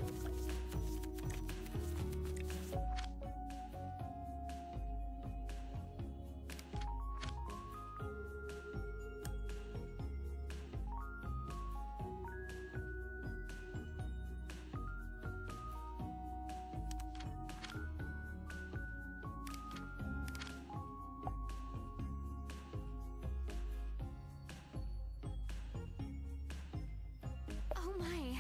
Oh my.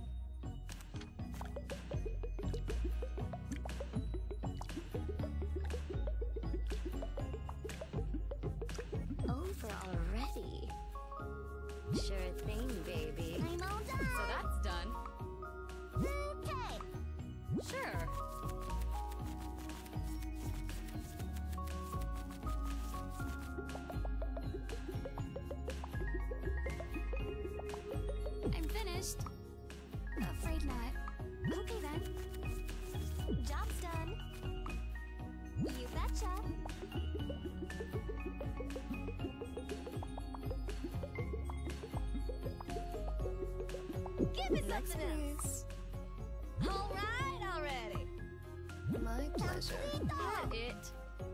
Over already. Sure thing, baby. I'm all done. So that's done. Okay. Sure. I'm finished. Afraid not. Okay then. Job's done. You betcha. Give me Next, something else. please. All right already. My pleasure. That it.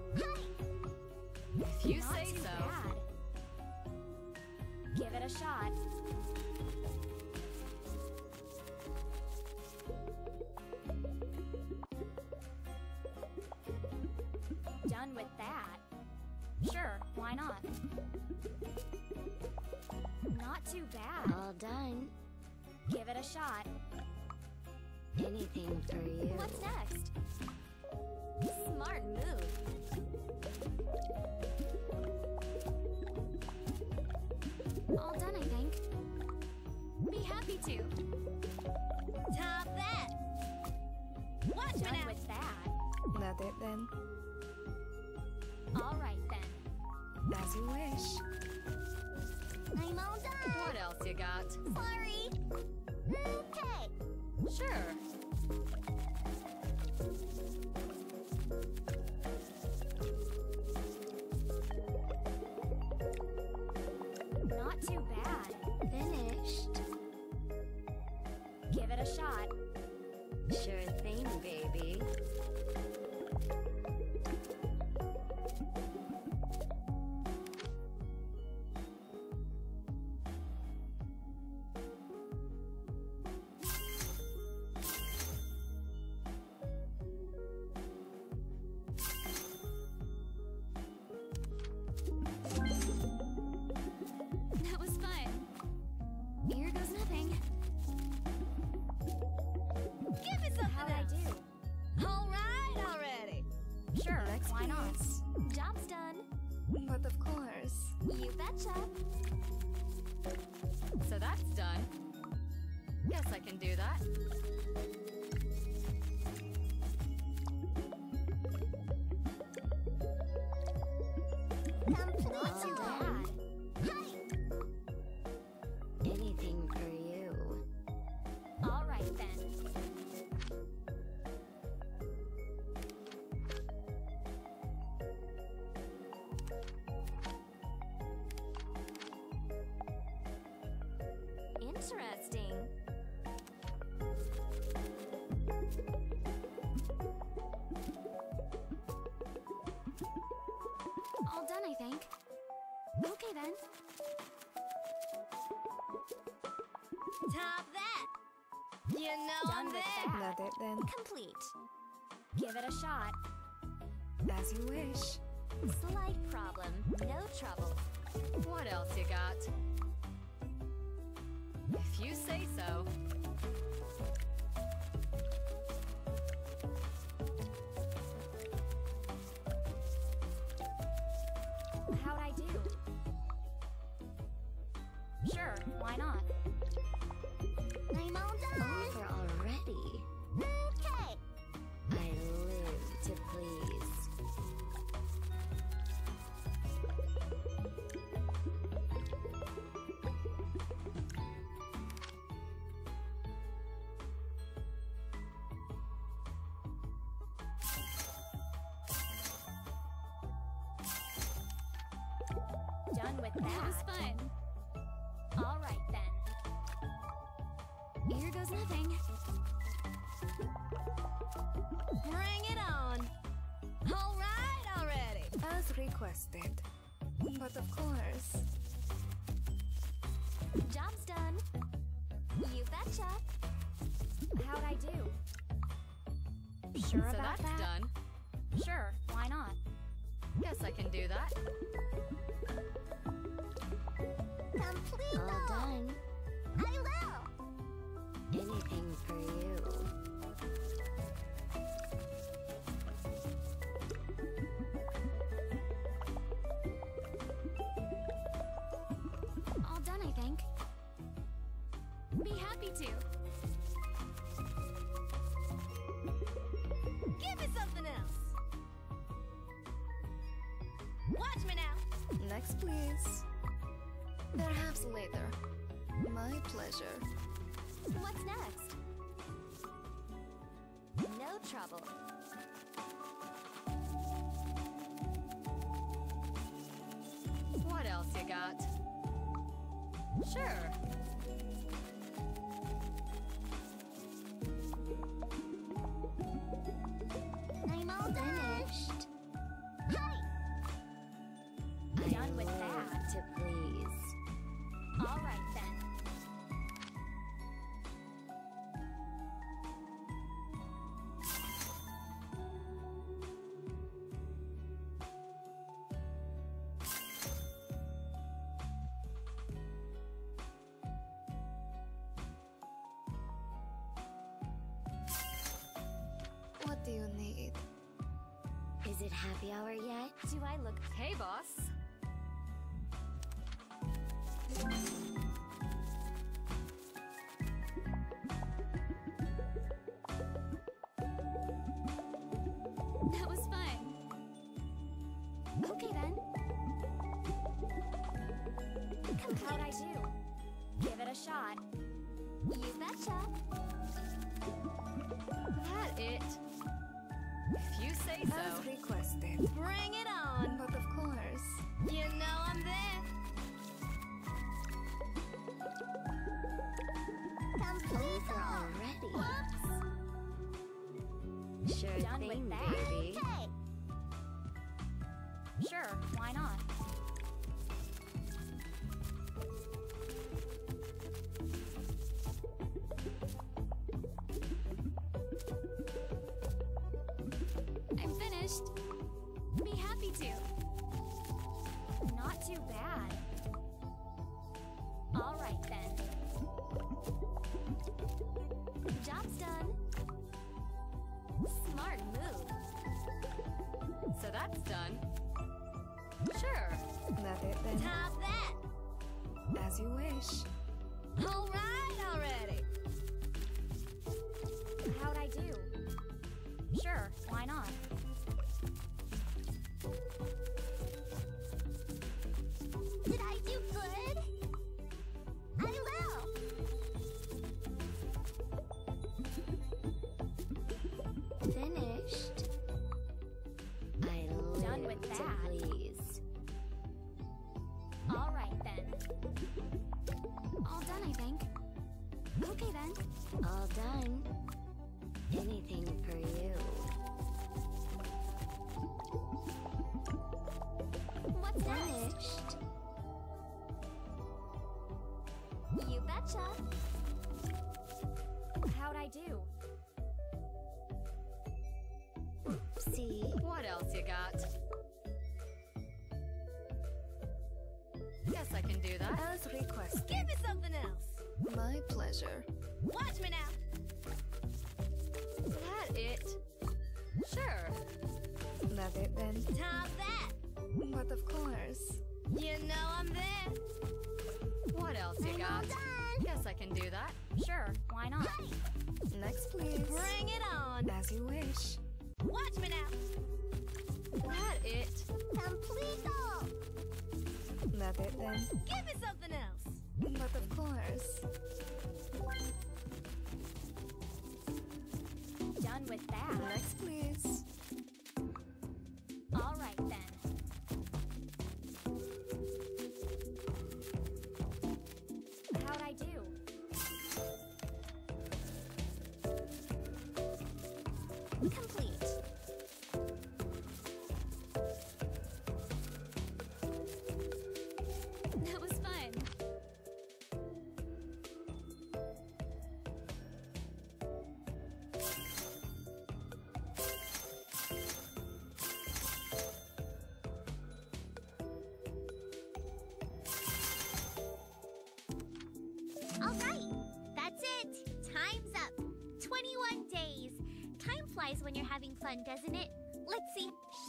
If you Not say too so. bad. Give it a shot. Done with that. Sure, why not? Not too bad. All done. Give it a shot. Anything for you. What's next? Smart move. All done, I think. Be happy to. Top that. Watch me Done now. with that. Let it then. All right then. As you wish. I'm all done. What else you got? Sorry. Okay. Sure. Not too bad. Finished. Give it a shot. Sure thing, baby. That was fun. Here goes nothing. Give me something How'd I else. do? All right already. Sure, Next, why not? please. Job's done. But of course. You betcha. So that's done. Guess I can do that. Complete. Not too bad. Anything for you. All right then. Interesting. All done, I think. Okay then. Top that. You know Done I'm with there. that. Let it then. Complete. Give it a shot. As you wish. Slight problem, no trouble. What else you got? If you say so. How'd I do? Sure, why not? I'm all done. Over already. Okay. I live to please. Done with that. That was fun. All right then. Here goes nothing. Bring it on! All right already! As requested. But of course. Job's done. You betcha. How'd I do? Sure So about that's that? done. Sure, why not? Guess I can do that. Complete. All done. I will. Anything for you. All done, I think. Be happy to. Give me something else. Watch me now. Next, please. Perhaps later. My pleasure. What's next? No trouble. What else you got? Sure. I'm all finished. Hey! Done with I that. live to please. All right then. What do you need? Is it happy hour yet? Do I look Hey, boss. That was fun. Okay then. How'd I do? Give it a shot. You betcha. That it? If you say so. As requested. Bring it on! But of course. You know I'm there. Complete. Over already. Whoops. Sure Done with thing, that. baby. Okay. Sure, why not? I'm finished. Be happy to. Not too bad. All right then. Job's done. Smart move. So that's done. Sure. That it then. Top that. As you wish. All right already. How'd I do? Sure, why not? Did I do good? I will. Finished. I live Done with to that. please. All right then. All done, I think. Okay then. All done. Anything for you. What's next? Finished. You betcha. How'd I do? See, What else you got? Guess I can do that. As requested. Give me something else. My pleasure. Watch me now. That it? Sure. That it then. Top that. But of course. You know I'm there. What else you I'm got? all done. Guess I can do that. Sure, why not? Next, please. Bring it on. As you wish. Watch me now. That it? Completo. That it then. Give me something else. But of course. Done with that. Next, please. All right then. How'd I do? Complete. That was fun. All right. That's it. Time's up. twenty-one days. Time flies when you're having fun, doesn't it? Let's see.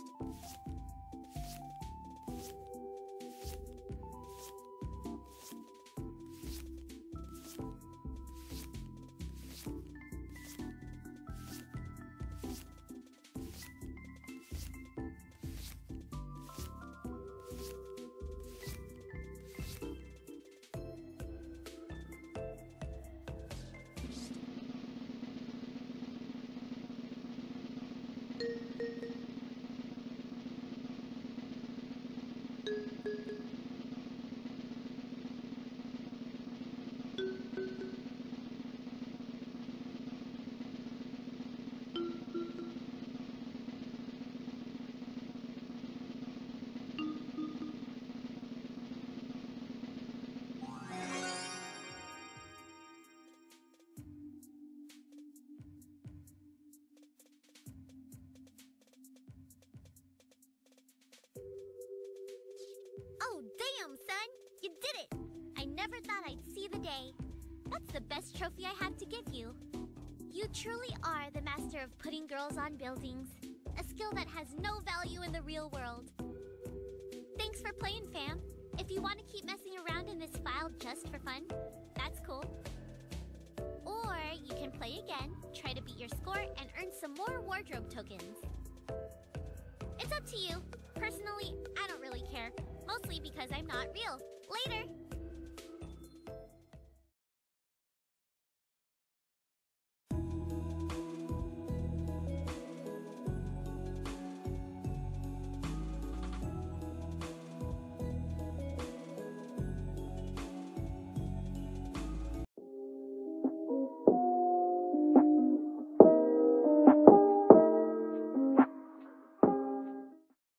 Oh, damn, son! You did it! I never thought I'd see the day. That's the best trophy I have to give you. You truly are the master of putting girls on buildings, a skill that has no value in the real world. Thanks for playing, fam. If you want to keep messing around in this file just for fun, that's cool. Or you can play again, try to beat your score, and earn some more wardrobe tokens. It's up to you. Personally, I don't really care, mostly because I'm not real. Later!